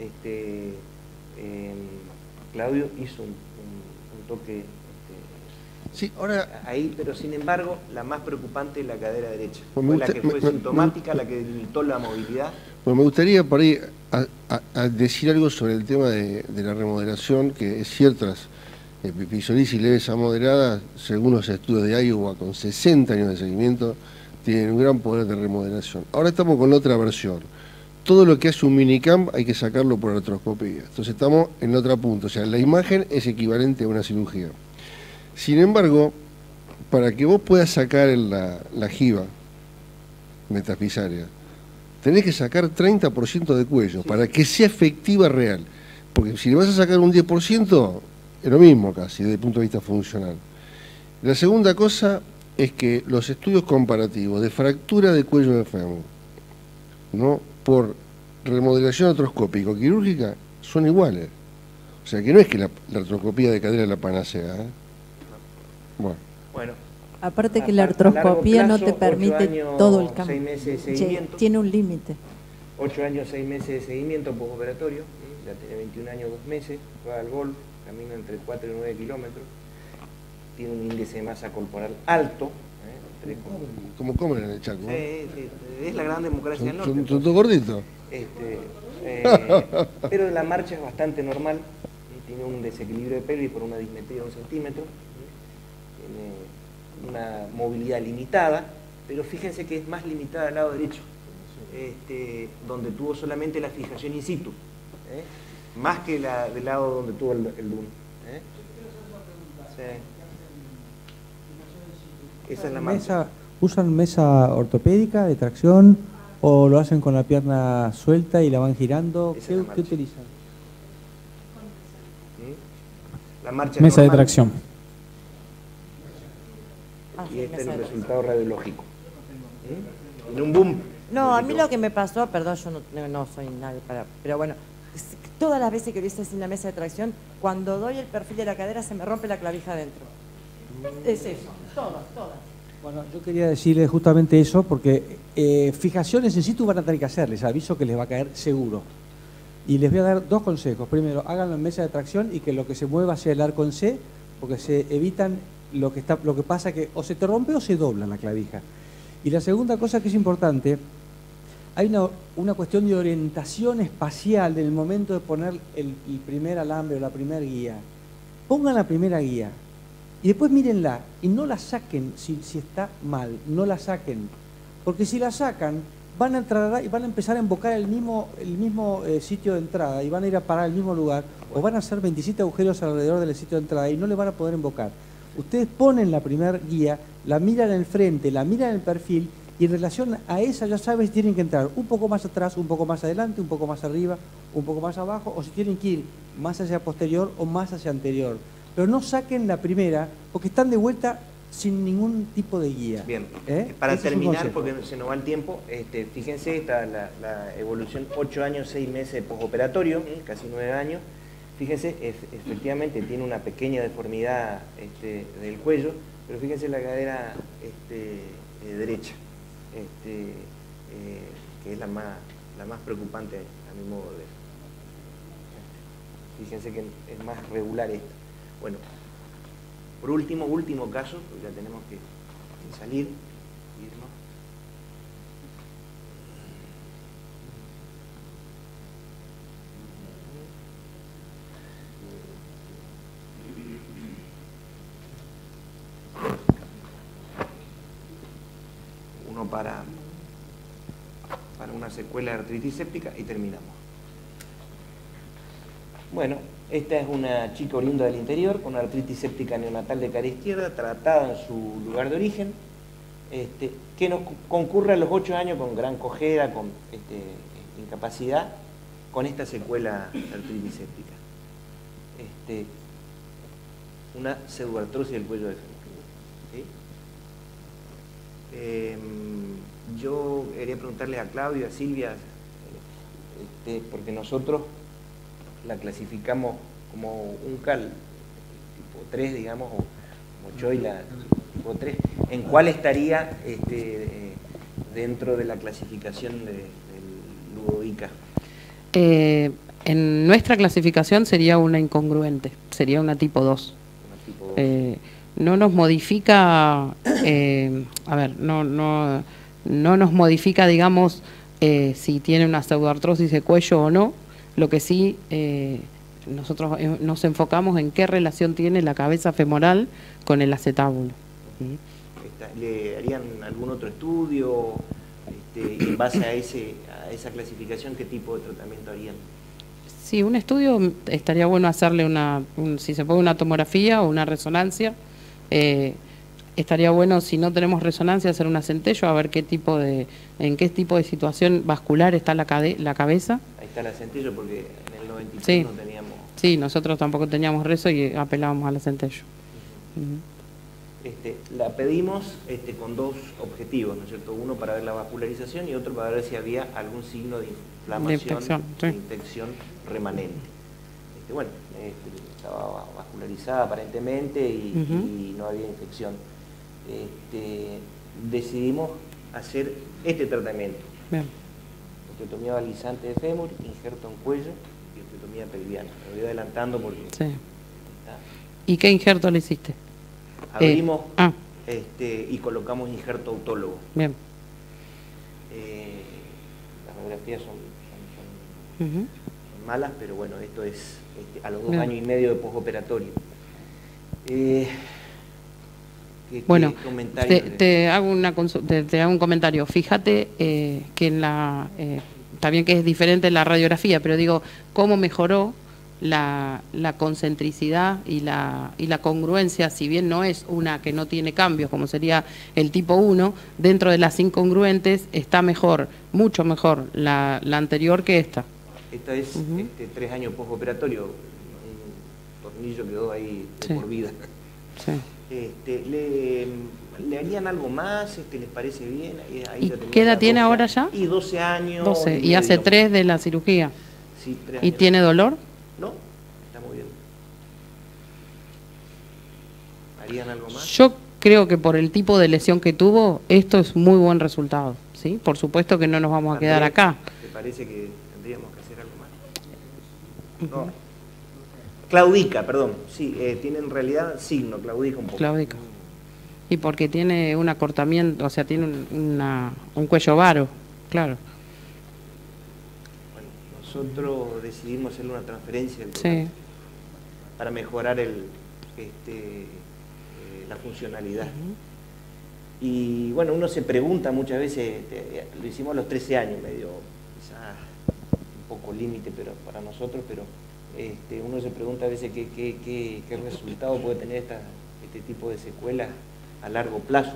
Speaker 1: Claudio, hizo un toque
Speaker 7: sí, ahora,
Speaker 1: ahí, pero sin embargo, la más preocupante es la cadera derecha.
Speaker 7: Pues
Speaker 1: Fue la que fue sintomática, la que limitó la movilidad.
Speaker 7: Pues me gustaría por ahí a decir algo sobre el tema de la remodelación, que es cierto, las epifisiolisis leves a moderadas, según los estudios de Iowa, con 60 años de seguimiento, tienen un gran poder de remodelación. Ahora estamos con la otra versión. Todo lo que hace un minicamp hay que sacarlo por artroscopía. Entonces estamos en otro punto, o sea, la imagen es equivalente a una cirugía. Sin embargo, para que vos puedas sacar la jiba metafisaria, tenés que sacar 30% de cuello para que sea efectiva real. Porque si le vas a sacar un 10%, es lo mismo casi, desde el punto de vista funcional. La segunda cosa es que los estudios comparativos de fractura de cuello de fémur, ¿no?, por remodelación artroscópica o quirúrgica, son iguales. O sea que no es que la artroscopía de cadera es la panacea, ¿eh?
Speaker 1: Bueno.
Speaker 6: Aparte que la artroscopía no te permite todo el cambio.
Speaker 1: 6 meses de seguimiento.
Speaker 6: Tiene un límite.
Speaker 1: 8 años, 6 meses de seguimiento postoperatorio. Ya tiene 21 años, 2 meses. Juega al golf, camina entre 4 y 9 kilómetros. Tiene un índice de masa corporal alto.
Speaker 7: Como comen en el Chaco.
Speaker 1: Sí, es la gran democracia del norte.
Speaker 7: ¿Son todos gorditos?
Speaker 1: Pero la marcha es bastante normal. Tiene un desequilibrio de pelvis por una dismetría de 1 centímetro. Tiene una movilidad limitada, pero fíjense que es más limitada al lado derecho, donde tuvo solamente la fijación in situ, más que la del lado donde tuvo el DUN. Sí. Esa es la marcha.
Speaker 9: ¿Usan mesa ortopédica de tracción o lo hacen con la pierna suelta y la van girando? ¿Qué utilizan?
Speaker 1: La marcha
Speaker 10: mesa
Speaker 1: normal.
Speaker 10: de tracción.
Speaker 1: Y este es el resultado radiológico. En un boom.
Speaker 5: No, a mí lo que me pasó, perdón, yo no soy nadie para... Pero bueno, todas las veces que lo hice sin la mesa de tracción, cuando doy el perfil de la cadera se me rompe la clavija adentro. Es eso, todas.
Speaker 9: Bueno, yo quería decirles justamente eso, porque fijaciones in situ van a tener que hacer, les aviso que les va a caer seguro. Y les voy a dar 2 consejos. Primero, háganlo en mesa de tracción y que lo que se mueva sea el arco en C, porque se evitan lo que pasa que o se te rompe o se dobla la clavija. Y la segunda cosa que es importante, hay una cuestión de orientación espacial en el momento de poner el primer alambre o la primera guía. Pongan la primera guía y después mírenla y no la saquen si está mal, no la saquen. Porque si la sacan, van a entrar y van a empezar a embocar el mismo sitio de entrada y van a ir a parar al mismo lugar, o van a hacer 27 agujeros alrededor del sitio de entrada y no le van a poder embocar. Ustedes ponen la primera guía, la miran en el frente, la miran en el perfil y en relación a esa ya sabes si tienen que entrar un poco más atrás, un poco más adelante, un poco más arriba, un poco más abajo, o si tienen que ir más hacia posterior o más hacia anterior. Pero no saquen la primera porque están de vuelta sin ningún tipo de guía.
Speaker 1: Bien, para terminar, porque se nos va el tiempo, fíjense, está la evolución 8 años, 6 meses de postoperatorio, casi 9 años. Fíjense, efectivamente tiene una pequeña deformidad del cuello, pero fíjense la cadera derecha, que es la más preocupante a mi modo de ver. Fíjense que es más regular esta. Bueno, por último caso, porque ya tenemos que salir, irnos. Uno para una secuela de artritis séptica y terminamos. Bueno, esta es una chica oriunda del interior con artritis séptica neonatal de cara izquierda, tratada en su lugar de origen, que nos concurre a los 8 años con gran cojera, con incapacidad, con esta secuela de artritis séptica. Una pseudoartrosis del cuello del fémur. ¿Sí? Yo quería preguntarle a Claudio, a Silvia, porque nosotros la clasificamos como un CAL tipo 3, digamos, o como Choi la tipo 3. ¿En cuál estaría dentro de la clasificación del Ludovica?
Speaker 4: En nuestra clasificación sería una incongruente, sería una tipo 2.
Speaker 1: Una tipo 2.
Speaker 4: No nos modifica, no nos modifica, digamos, si tiene una pseudoartrosis de cuello o no. Lo que sí, nosotros nos enfocamos en qué relación tiene la cabeza femoral con el acetábulo.
Speaker 1: ¿Le harían algún otro estudio? Y en base a esa clasificación, ¿qué tipo de tratamiento harían?
Speaker 4: Sí, un estudio estaría bueno hacerle si se puede, una tomografía o una resonancia. Estaría bueno, si no tenemos resonancia, hacer una centello a ver en qué tipo de situación vascular está la cabeza.
Speaker 1: Ahí está la centello, porque en el 93
Speaker 4: sí.
Speaker 1: No teníamos...
Speaker 4: Sí, nosotros tampoco teníamos reso y apelábamos a la centello.
Speaker 1: La pedimos con dos objetivos, ¿no es cierto? Uno para ver la vascularización y otro para ver si había algún signo de inflamación, de infección remanente. Bueno, estaba vascularizada aparentemente y no había infección. Decidimos hacer este tratamiento.
Speaker 4: Bien.
Speaker 1: Osteotomía balizante de fémur, injerto en cuello y osteotomía pelviana. Me voy adelantando porque...
Speaker 4: Sí. ¿Y qué injerto le hiciste?
Speaker 1: Abrimos y colocamos injerto autólogo.
Speaker 4: Bien.
Speaker 1: Las radiografías son malas, pero bueno, esto es a los 2 años y medio de postoperatorio.
Speaker 4: Bueno, te hago un comentario. Fíjate que está bien que es diferente la radiografía, pero digo, cómo mejoró la concentricidad y la congruencia, si bien no es una que no tiene cambios, como sería el tipo 1, dentro de las incongruentes está mejor, mucho mejor la anterior que esta.
Speaker 1: Esta es 3 años postoperatorio, un tornillo quedó ahí de por vida.
Speaker 4: Sí.
Speaker 1: ¿Le harían algo más? ¿Les parece bien?
Speaker 4: ¿Y qué edad tiene ahora ya?
Speaker 1: Y 12 años.
Speaker 4: 12, y hace 3 de la cirugía.
Speaker 1: Sí, 3 años.
Speaker 4: ¿Y tiene dolor?
Speaker 1: No, está muy bien. ¿Harían algo más?
Speaker 4: Yo creo que por el tipo de lesión que tuvo, esto es muy buen resultado, ¿sí? Por supuesto que no nos vamos a quedar acá.
Speaker 1: ¿Te parece que tendríamos que hacer algo más? No. Claudica, perdón. Sí, tiene en realidad signo, claudica un poco.
Speaker 4: Claudica. Y porque tiene un acortamiento, o sea, tiene un cuello varo, claro.
Speaker 1: Bueno, nosotros decidimos hacerle una transferencia del para mejorar la funcionalidad. Y bueno, uno se pregunta muchas veces, lo hicimos a los 13 años, medio quizás un poco límite pero para nosotros, pero uno se pregunta a veces qué resultado puede tener este tipo de secuelas a largo plazo.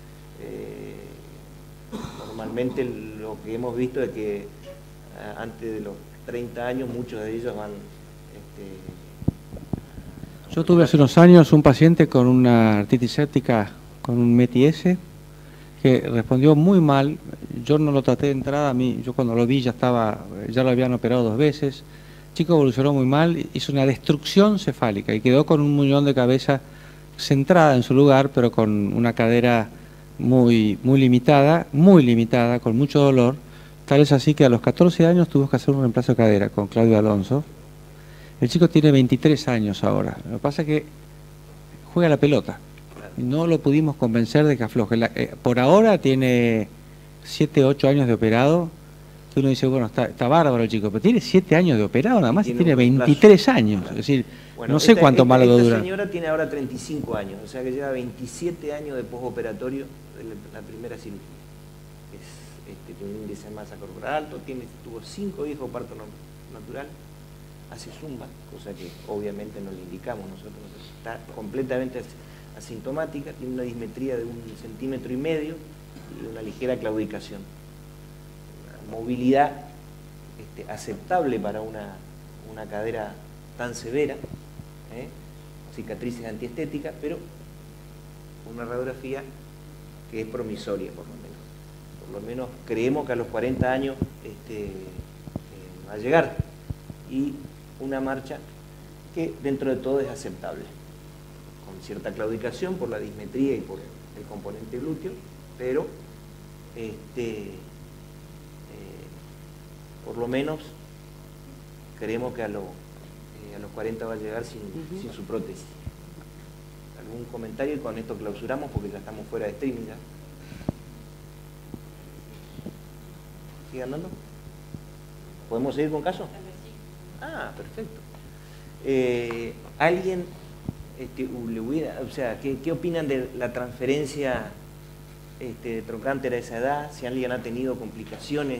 Speaker 1: Normalmente lo que hemos visto es que antes de los 30 años muchos de ellos van...
Speaker 2: Yo tuve hace unos años un paciente con una artritis séptica con un METIS que respondió muy mal. Yo no lo traté de entrada, yo cuando lo vi ya lo habían operado 2 veces. El chico evolucionó muy mal, hizo una destrucción cefálica y quedó con un muñón de cabeza centrada en su lugar, pero con una cadera muy limitada, con mucho dolor. Tal es así que a los 14 años tuvimos que hacer un reemplazo de cadera con Claudio Alonso. El chico tiene 23 años ahora. Lo que pasa es que juega la pelota. No lo pudimos convencer de que afloje. Por ahora tiene 7, 8 años de operado. Uno dice, bueno, está bárbaro el chico, pero tiene 7 años de operado nada más y tiene 23 años. Es decir, bueno, no sé cuánto más lo va a durar.
Speaker 1: Esta señora tiene ahora 35 años, o sea que lleva 27 años de postoperatorio de la primera cirugía. Tiene un índice de masa corporal alto, tuvo 5 hijos parto natural, hace zumba, cosa que obviamente no le indicamos nosotros, está completamente asintomática, tiene una dismetría de 1,5 centímetros y una ligera claudicación. Una movilidad aceptable para una cadera tan severa, cicatrices antiestéticas, pero una radiografía que es promisoria, por lo menos. Por lo menos creemos que a los 40 años va a llegar, y una marcha que dentro de todo es aceptable, con cierta claudicación por la dismetría y por el componente glúteo, pero por lo menos creemos que a los 40 va a llegar sin su prótesis. ¿Algún comentario? Y con esto clausuramos porque ya estamos fuera de streaming ya. ¿Sigue andando? ¿Podemos seguir con caso? Ah, perfecto. ¿Alguien le hubiera, o sea, qué opinan de la transferencia de trocánter a esa edad? Si alguien ha tenido complicaciones.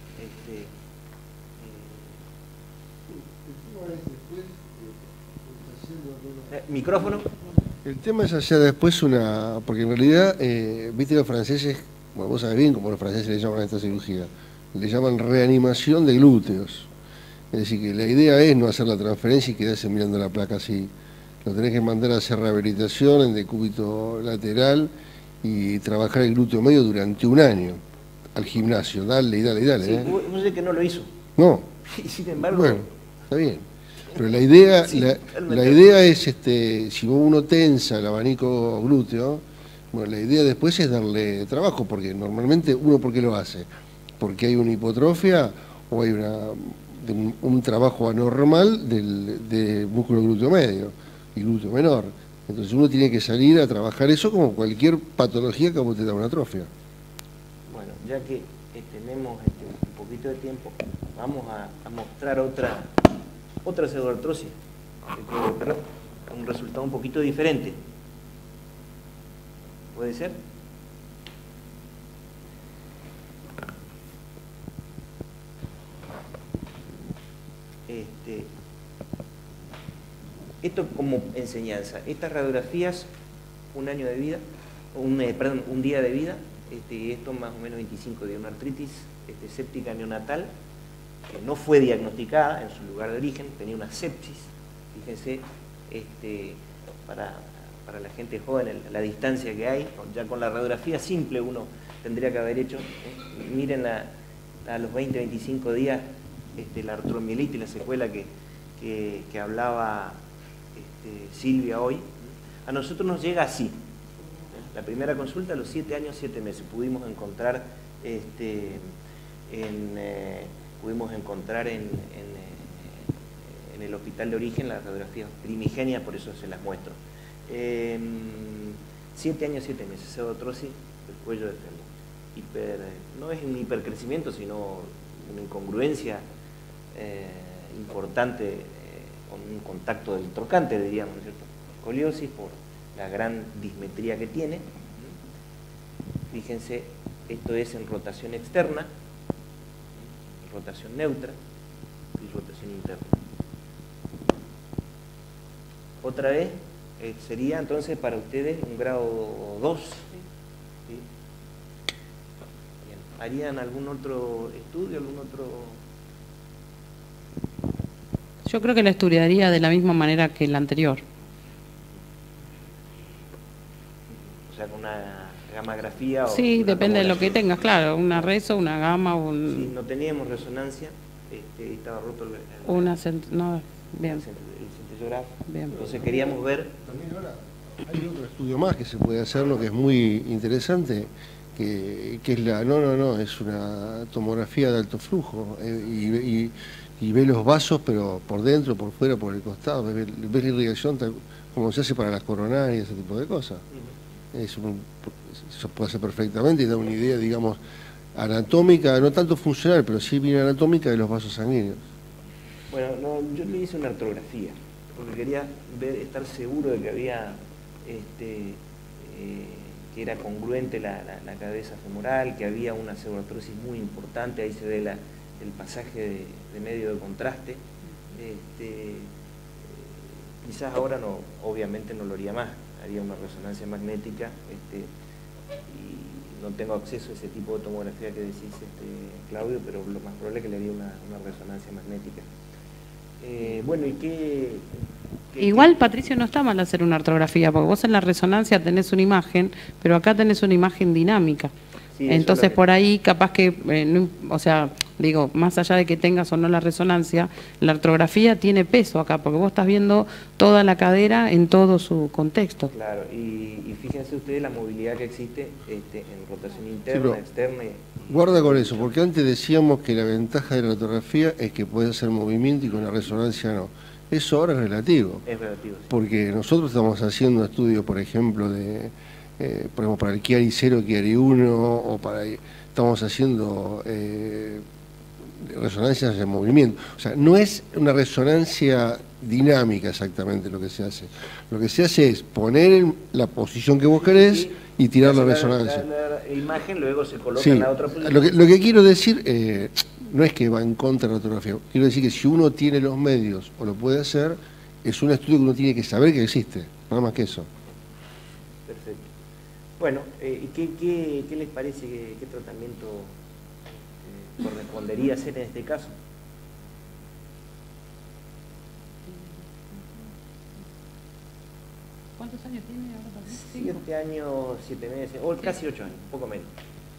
Speaker 1: ¿Micrófono?
Speaker 7: El tema es hacer después porque en realidad, viste, los franceses, bueno, vos sabés bien cómo los franceses le llaman a esta cirugía, le llaman reanimación de glúteos. Es decir, que la idea es no hacer la transferencia y quedarse mirando la placa así. Lo tenés que mandar a hacer rehabilitación en decúbito lateral y trabajar el glúteo medio durante 1 año al gimnasio, dale y dale y dale.
Speaker 1: Sí, vos sé que no lo hizo.
Speaker 7: No.
Speaker 1: Y sin embargo...
Speaker 7: Bueno, está bien. Pero la idea,
Speaker 1: sí,
Speaker 7: la idea es, si uno tensa el abanico glúteo, bueno, la idea después es darle trabajo, porque normalmente uno, ¿por qué lo hace? Porque hay una hipotrofia o hay un trabajo anormal del músculo glúteo medio y glúteo menor. Entonces uno tiene que salir a trabajar eso como cualquier patología que a vos te da una atrofia.
Speaker 1: Bueno, ya que tenemos un poquito de tiempo, vamos a mostrar otra pseudoartrosis, pero un resultado un poquito diferente. ¿Puede ser? Esto como enseñanza. Estas radiografías, 1 año de vida, un día de vida, esto más o menos 25 días, una artritis séptica neonatal, que no fue diagnosticada en su lugar de origen, tenía una sepsis. Fíjense, para la gente joven, la distancia que hay, ya con la radiografía simple uno tendría que haber hecho. Miren a los 20-25 días la artromielitis, la secuela que hablaba Silvia hoy. A nosotros nos llega así. La primera consulta a los 7 años, 7 meses. Pudimos encontrar en el hospital de origen la radiografía primigenia, por eso se las muestro. 7 años, 7 meses, pseudoartrosis del cuello del fémur. No es un hipercrecimiento, sino una incongruencia importante con un contacto del trocánter, diríamos, ¿no es cierto? Escoliosis por la gran dismetría que tiene. Fíjense, esto es en rotación externa, rotación neutra y rotación interna. Otra vez sería entonces para ustedes un grado 2. ¿Sí? Bien. ¿Harían algún otro estudio, algún otro...?
Speaker 4: Yo creo que la estudiaría de la misma manera que la anterior.
Speaker 1: O sea, con una gammagrafía.
Speaker 4: Sí, depende de lo que tengas, claro, una reso, una gamma,
Speaker 1: Sí, no teníamos resonancia, estaba roto
Speaker 4: no, bien.
Speaker 1: el centellografo.
Speaker 4: Bien.
Speaker 1: Entonces queríamos ver...
Speaker 7: También ahora hay otro estudio más que se puede hacer, lo que es muy interesante, que es es una tomografía de alto flujo, y ve los vasos, pero por dentro, por fuera, por el costado, ves la irrigación como se hace para las coronarias, ese tipo de cosas. Eso puede hacer perfectamente y da una idea, digamos, anatómica, no tanto funcional, pero sí bien anatómica de los vasos sanguíneos.
Speaker 1: Bueno, yo le hice una artrografía, porque quería estar seguro de que había, que era congruente la cabeza femoral, que había una pseudoartrosis muy importante, ahí se ve el pasaje de medio de contraste. Quizás ahora obviamente no lo haría más, haría una resonancia magnética, y no tengo acceso a ese tipo de tomografía que decís, Claudio, pero lo más probable es que le haría una resonancia magnética. Bueno, ¿y qué?
Speaker 4: Igual, Patricio, no está mal hacer una artrografía, porque vos en la resonancia tenés una imagen, pero acá tenés una imagen dinámica.
Speaker 1: Sí,
Speaker 4: entonces, por ahí, capaz que, o sea, digo, más allá de que tengas o no la resonancia, la artrografía tiene peso acá, porque vos estás viendo toda la cadera en todo su contexto.
Speaker 1: Claro, y fíjense ustedes la movilidad que existe en rotación interna, externa.
Speaker 7: Guarda con eso, porque antes decíamos que la ventaja de la artrografía es que puede hacer movimiento y con la resonancia no. Eso ahora es relativo.
Speaker 1: Es relativo, sí.
Speaker 7: Porque nosotros estamos haciendo estudios, por ejemplo, para el Chiari 0, Chiari 1, o estamos haciendo resonancias en movimiento. O sea, no es una resonancia dinámica exactamente lo que se hace. Lo que se hace es poner en la posición que vos querés y tirar la resonancia.
Speaker 1: La imagen luego se coloca en la otra posición.
Speaker 7: Lo que quiero decir, no es que va en contra de la artrografía. Quiero decir que si uno tiene los medios o lo puede hacer, es un estudio que uno tiene que saber que existe. Nada más que eso.
Speaker 1: Perfecto. Bueno, ¿y qué les parece? ¿Qué tratamiento correspondería hacer en este caso?
Speaker 4: ¿Cuántos años tiene ahora?
Speaker 1: 7 años, 7 meses, o casi 8 años, poco menos.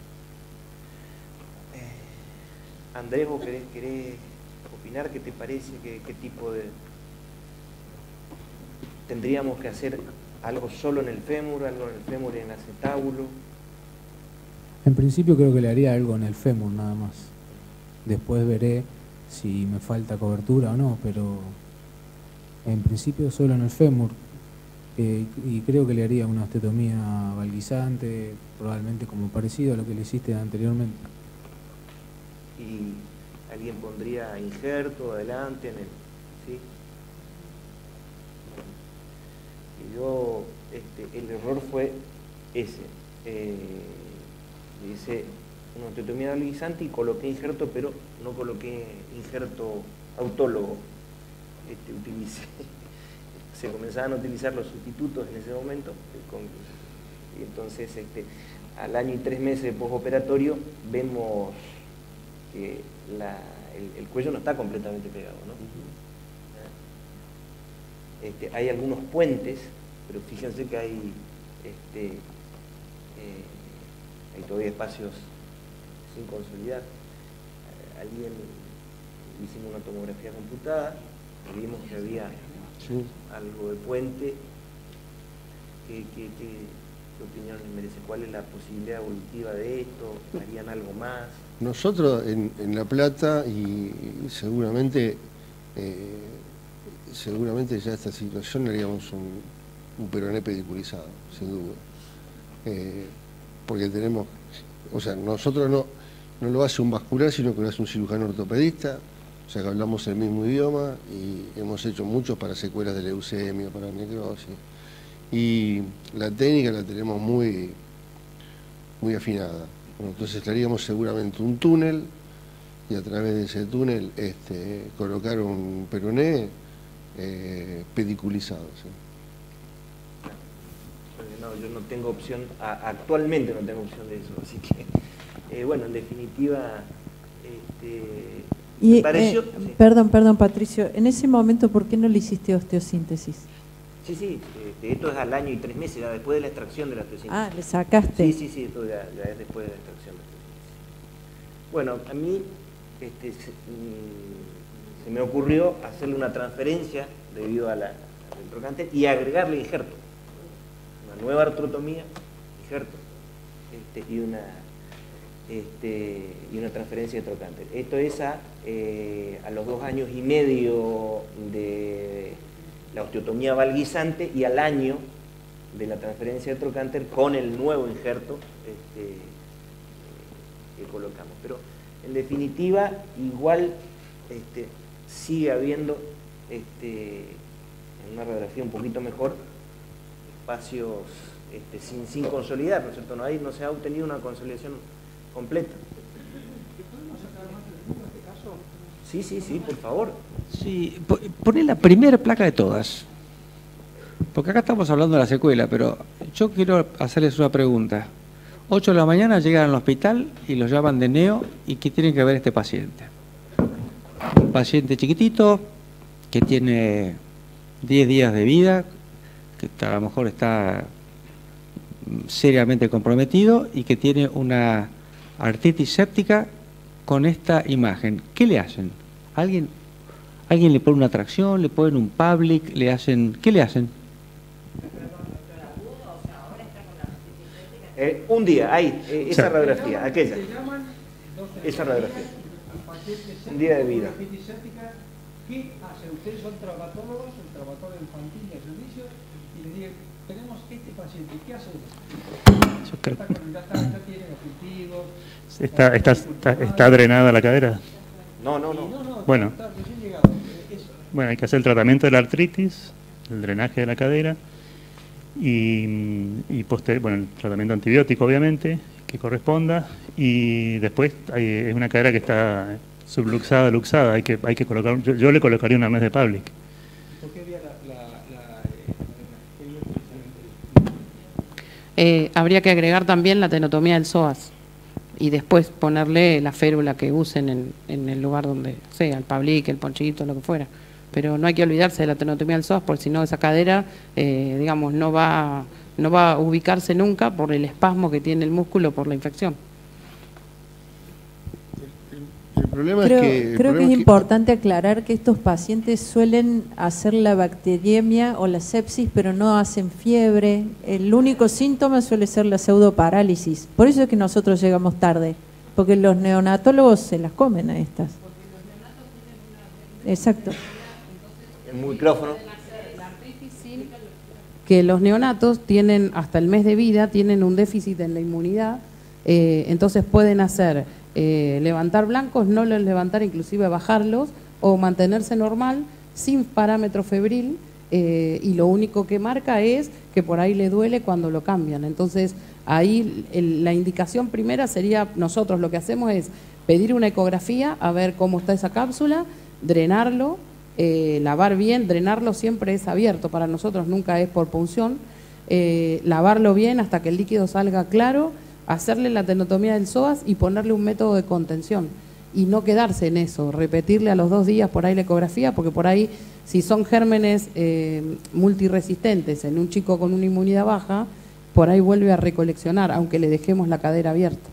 Speaker 1: Andrés, ¿vos querés opinar? ¿Qué te parece? ¿Qué tipo de...? ¿Tendríamos que hacer algo solo en el fémur, algo en el fémur y en el acetábulo?
Speaker 10: En principio creo que le haría algo en el fémur nada más. Después veré si me falta cobertura o no, pero en principio solo en el fémur. Y creo que le haría una osteotomía valguizante, probablemente como parecido a lo que le hiciste anteriormente.
Speaker 1: ¿Y alguien pondría injerto adelante en el...? ¿Sí? Y yo, el error fue ese. Hice una osteotomía valguizante y coloqué injerto, pero no coloqué injerto autólogo. Se comenzaban a utilizar los sustitutos en ese momento, y entonces al año y 3 meses de postoperatorio vemos que el cuello no está completamente pegado, ¿no? Hay algunos puentes, pero fíjense que hay todavía espacios sin consolidar. Alguien hicimos una tomografía computada y vimos que había algo de puente. ¿Qué opinión les merece? ¿Cuál es la posibilidad evolutiva de esto? ¿Harían algo más?
Speaker 7: Nosotros en La Plata, y seguramente ya esta situación le haríamos un peroné pediculizado, sin duda. Porque tenemos, o sea, nosotros no lo hace un vascular, sino que lo hace un cirujano ortopedista, o sea que hablamos el mismo idioma y hemos hecho muchos para secuelas de leucemia, para necrosis. Y la técnica la tenemos muy afinada. Bueno, entonces le haríamos seguramente un túnel y a través de ese túnel colocar un peroné pediculizado. ¿Sí?
Speaker 1: No, yo no tengo opción, actualmente no tengo opción de eso, así que, bueno, en definitiva,
Speaker 6: y,
Speaker 1: pareció... sí.
Speaker 6: Perdón, Patricio, en ese momento, ¿por qué no le hiciste osteosíntesis?
Speaker 1: Sí, esto es al año y 3 meses, ya después de la extracción de la osteosíntesis.
Speaker 6: Ah, ¿le sacaste?
Speaker 1: Sí, esto ya es después de la extracción de la osteosíntesis. Bueno, a mí se me ocurrió hacerle una transferencia debido al trocánter y agregarle injerto. Una nueva artrotomía, injerto, y una transferencia de trocánter. Esto es a los 2 años y medio de la osteotomía valguizante y al año de la transferencia de trocánter con el nuevo injerto que colocamos. Pero en definitiva, igual sigue habiendo en una radiografía un poquito mejor espacios sin consolidar, ¿no es cierto? No se ha obtenido una consolidación completa. Sí, por favor.
Speaker 2: Sí, poné la primera placa de todas. Porque acá estamos hablando de la secuela, pero yo quiero hacerles una pregunta. 8 de la mañana llegan al hospital y los llaman de neo y ¿qué tienen que ver este paciente? Un paciente chiquitito, que tiene 10 días de vida, que a lo mejor está seriamente comprometido y que tiene una artritis séptica con esta imagen. ¿Qué le hacen? ¿Alguien le pone una tracción, le ponen un public, le hacen... ¿Qué le hacen?
Speaker 1: Un día, ahí, esa radiografía, aquella. Esa radiografía. Un día de vida.
Speaker 9: ¿Qué hacen? Ustedes son traumatólogos, el traumatólogo infantil de servicio, y les digo, tenemos este paciente, ¿qué hacen? Ya tiene objetivos.
Speaker 3: ¿Está drenada la cadera?
Speaker 1: No.
Speaker 3: Bueno, hay que hacer el tratamiento de la artritis, el drenaje de la cadera y el tratamiento antibiótico, obviamente, que corresponda. Y después es una cadera que está subluxada, luxada. Hay que colocar. Yo le colocaría un arnés de public.
Speaker 9: ¿Por qué había
Speaker 4: habría que agregar también la tenotomía del psoas y después ponerle la férula que usen en el lugar donde sea, el public, el ponchito, lo que fuera. Pero no hay que olvidarse de la tenotomía del psoas, porque si no esa cadera, digamos, no va a ubicarse nunca por el espasmo que tiene el músculo por la infección.
Speaker 7: El problema
Speaker 6: Creo
Speaker 7: es
Speaker 6: que es importante aclarar que estos pacientes suelen hacer la bacteriemia o la sepsis, pero no hacen fiebre. El único síntoma suele ser la pseudoparálisis. Por eso es que nosotros llegamos tarde, porque los neonatólogos se las comen a estas. Exacto.
Speaker 1: El micrófono.
Speaker 4: Que los neonatos tienen, hasta el mes de vida, tienen un déficit en la inmunidad, entonces pueden hacer levantar blancos, no los levantar, inclusive bajarlos, o mantenerse normal, sin parámetro febril, y lo único que marca es que por ahí le duele cuando lo cambian. Entonces, ahí la indicación primera sería, nosotros lo que hacemos es pedir una ecografía, a ver cómo está esa cápsula, drenarlo, lavar bien, drenarlo siempre es abierto, para nosotros nunca es por punción, lavarlo bien hasta que el líquido salga claro, hacerle la tenotomía del psoas y ponerle un método de contención y no quedarse en eso, repetirle a los 2 días por ahí la ecografía, porque por ahí si son gérmenes multiresistentes en un chico con una inmunidad baja, por ahí vuelve a recoleccionar, aunque le dejemos la cadera abierta.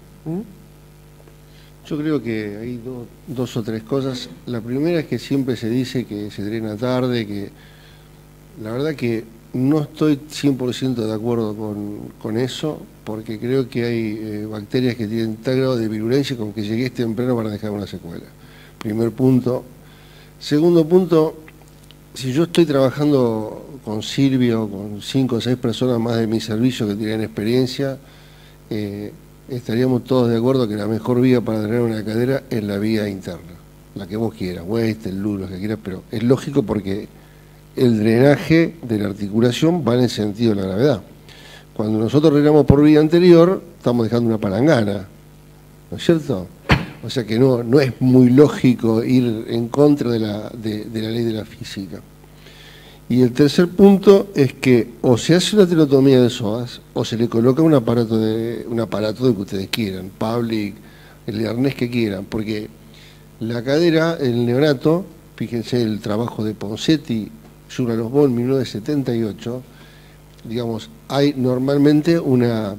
Speaker 7: Yo creo que hay dos o tres cosas. La primera es que siempre se dice que se drena tarde, que la verdad que no estoy 100% de acuerdo con eso, porque creo que hay bacterias que tienen tal grado de virulencia con que llegues temprano para dejar una secuela. Primer punto. Segundo punto, si yo estoy trabajando con Silvio, con 5 o 6 personas más de mi servicio que tienen experiencia, estaríamos todos de acuerdo que la mejor vía para drenar una cadera es la vía interna, la que vos quieras, West, el LUR, lo que quieras, pero es lógico porque el drenaje de la articulación va en el sentido de la gravedad. Cuando nosotros drenamos por vía anterior, estamos dejando una palangana, ¿no es cierto? O sea que no es muy lógico ir en contra de la ley de la física. Y el tercer punto es que o se hace una tenotomía de psoas o se le coloca un aparato de que ustedes quieran, public, el arnés que quieran, porque la cadera, el neonato, fíjense el trabajo de Ponseti, Jura Los Bon, 1978, digamos, hay normalmente una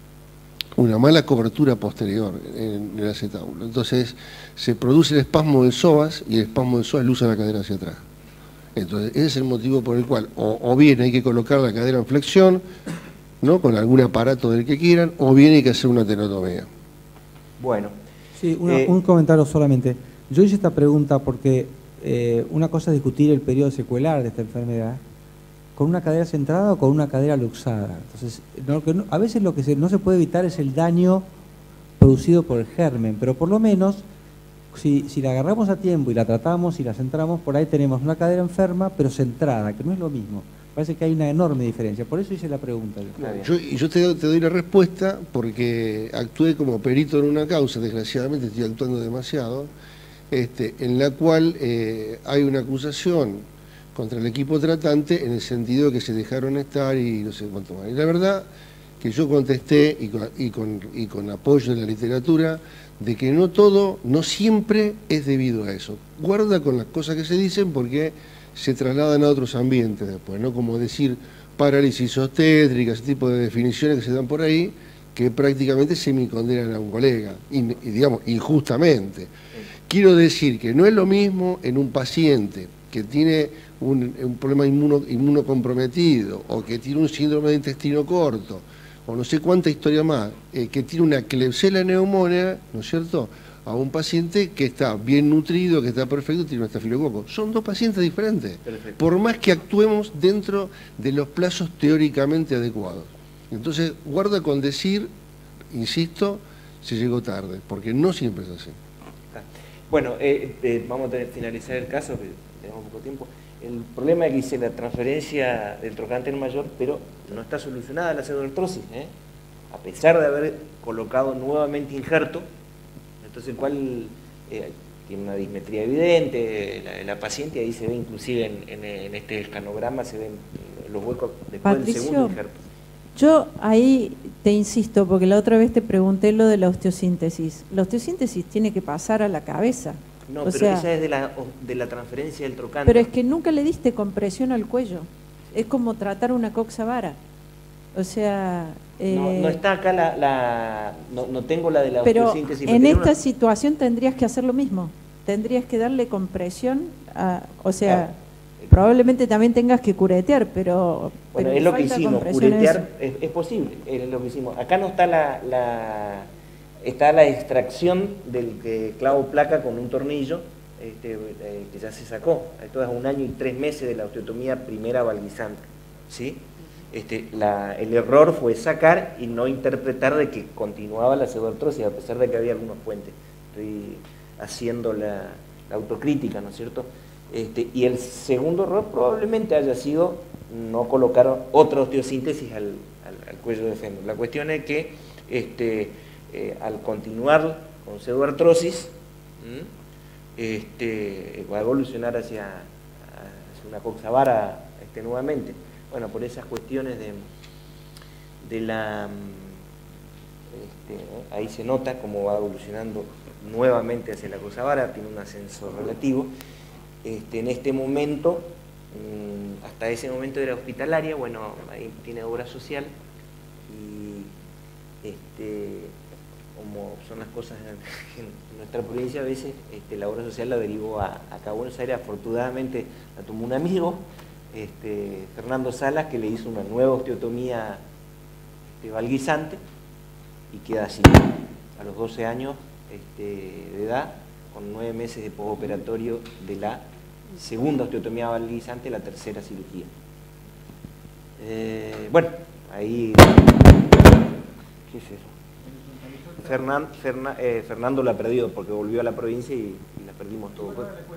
Speaker 7: mala cobertura posterior en el acetábulo. Entonces se produce el espasmo del psoas y el espasmo del psoas luce la cadera hacia atrás. Entonces ese es el motivo por el cual o bien hay que colocar la cadera en flexión, ¿no?, con algún aparato del que quieran, o bien hay que hacer una tenotomía.
Speaker 1: Bueno.
Speaker 9: Sí, un comentario solamente. Yo hice esta pregunta porque una cosa es discutir el periodo secuelar de esta enfermedad, con una cadera centrada o con una cadera luxada. Entonces, a veces lo que no se puede evitar es el daño producido por el germen, pero por lo menos, si la agarramos a tiempo y la tratamos y la centramos, por ahí tenemos una cadera enferma, pero centrada, que no es lo mismo. Parece que hay una enorme diferencia, por eso hice la pregunta.
Speaker 7: Yo te doy la respuesta porque actué como perito en una causa, desgraciadamente estoy actuando demasiado, en la cual hay una acusación contra el equipo tratante en el sentido de que se dejaron estar y no sé cuánto más. Y la verdad que yo contesté y con apoyo de la literatura de que no siempre es debido a eso. Guarda con las cosas que se dicen porque se trasladan a otros ambientes después, ¿no? Como decir parálisis obstétrica, ese tipo de definiciones que se dan por ahí, que prácticamente semicondenan a un colega, y digamos, injustamente. Quiero decir que no es lo mismo en un paciente que tiene un problema inmunocomprometido, o que tiene un síndrome de intestino corto, o no sé cuánta historia más, que tiene una Klebsiella pneumoniae, ¿no es cierto?, a un paciente que está bien nutrido, que está perfecto, tiene un estafilococo. Son dos pacientes diferentes, perfecto, por más que actuemos dentro de los plazos teóricamente adecuados. Entonces, guarda con decir, insisto, se llegó tarde, porque no siempre es así.
Speaker 1: Bueno, vamos a finalizar el caso, que tenemos poco tiempo. El problema es que hice la transferencia del trocante en mayor, pero no está solucionada la pseudoartrosis, a pesar de haber colocado nuevamente injerto. Entonces, ¿cuál tiene una dismetría evidente? La paciente, ahí se ve inclusive en este escanograma, se ven los huecos después del segundo injerto.
Speaker 6: Yo ahí te insisto, porque la otra vez te pregunté lo de la osteosíntesis. La osteosíntesis tiene que pasar a la cabeza.
Speaker 1: No, pero esa es de la transferencia del trocante.
Speaker 6: Pero es que nunca le diste compresión al cuello. Es como tratar una coxavara. O sea...
Speaker 1: no está acá no tengo la de la
Speaker 6: osteosíntesis. Pero en esta situación tendrías que hacer lo mismo. Tendrías que darle compresión, probablemente también tengas que curetear, pero...
Speaker 1: Bueno, es lo que hicimos, curetear es posible, es lo que hicimos. Acá no está está la extracción del clavo placa con un tornillo que ya se sacó. Esto es 1 año y 3 meses de la osteotomía primera valguizante, ¿sí? El error fue sacar y no interpretar de que continuaba la pseudoartrosis, a pesar de que había algunos puentes. Estoy haciendo la autocrítica, ¿no es cierto? Y el segundo error probablemente haya sido no colocar otra osteosíntesis al cuello de fémur. La cuestión es que al continuar con pseudoartrosis va a evolucionar hacia una coxavara nuevamente. Bueno, por esas cuestiones ahí se nota cómo va evolucionando nuevamente hacia la coxavara, tiene un ascenso relativo. En este momento, hasta ese momento era hospitalaria, bueno, ahí tiene obra social y como son las cosas en nuestra provincia, a veces la obra social la derivó acá a Buenos Aires. Afortunadamente la tomó un amigo, Fernando Salas, que le hizo una nueva osteotomía valguizante y queda así a los 12 años de edad, con 9 meses de postoperatorio de la segunda osteotomía valguizante, la tercera cirugía. Bueno, ahí... ¿Qué es eso? Fernando la perdió porque volvió a la provincia y la perdimos todo.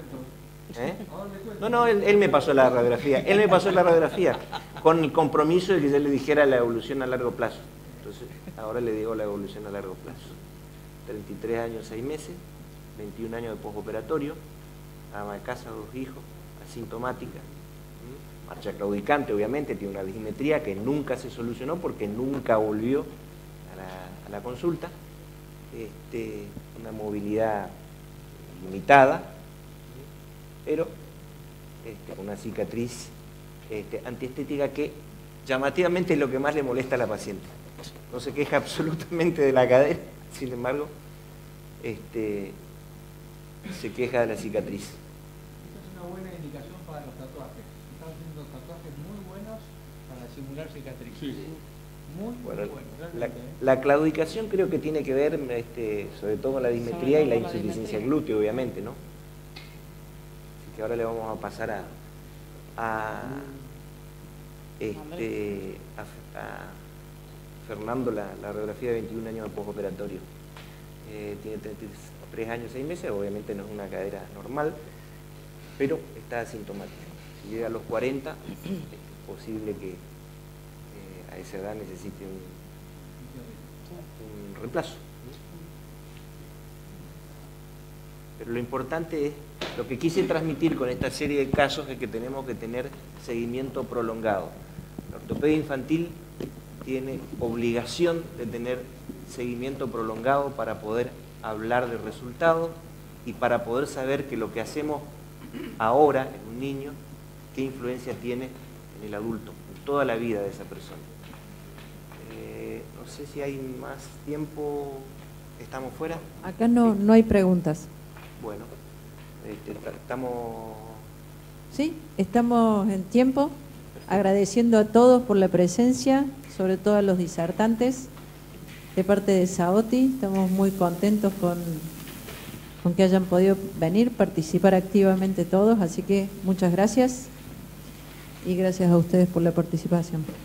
Speaker 1: No, él me pasó la radiografía. Él me pasó la radiografía con el compromiso de que yo le dijera la evolución a largo plazo. Entonces, ahora le digo la evolución a largo plazo. 33 años, 6 meses, 21 años de postoperatorio, ama de casa, 2 hijos, asintomática, marcha claudicante, obviamente, tiene una dismetría que nunca se solucionó porque nunca volvió a la consulta, una movilidad limitada, pero una cicatriz antiestética que llamativamente es lo que más le molesta a la paciente. No se queja absolutamente de la cadera, sin embargo, se queja de la cicatriz.
Speaker 9: Esta es una buena indicación para los tatuajes. Están haciendo tatuajes muy buenos para simular cicatrices. Sí. Muy bueno.
Speaker 1: La claudicación creo que tiene que ver sobre todo con la dismetría y la insuficiencia glútea, obviamente, ¿no? Así que ahora le vamos a pasar a Fernando la radiografía de 21 años de postoperatorio. Tiene 33 años, 6 meses, obviamente no es una cadera normal, pero está asintomática. Si llega a los 40, es posible que a esa edad necesite un reemplazo. Pero lo importante es, lo que quise transmitir con esta serie de casos es que tenemos que tener seguimiento prolongado. La ortopedia infantil tiene obligación de tener seguimiento prolongado para poder hablar de resultados y para poder saber que lo que hacemos ahora en un niño qué influencia tiene en el adulto, en toda la vida de esa persona. No sé si hay más tiempo, ¿estamos fuera?
Speaker 12: Acá no hay preguntas.
Speaker 1: Bueno, estamos...
Speaker 12: Sí, estamos en tiempo, agradeciendo a todos por la presencia, sobre todo a los disertantes. De parte de Saoti, estamos muy contentos con que hayan podido venir, participar activamente todos, así que muchas gracias y gracias a ustedes por la participación.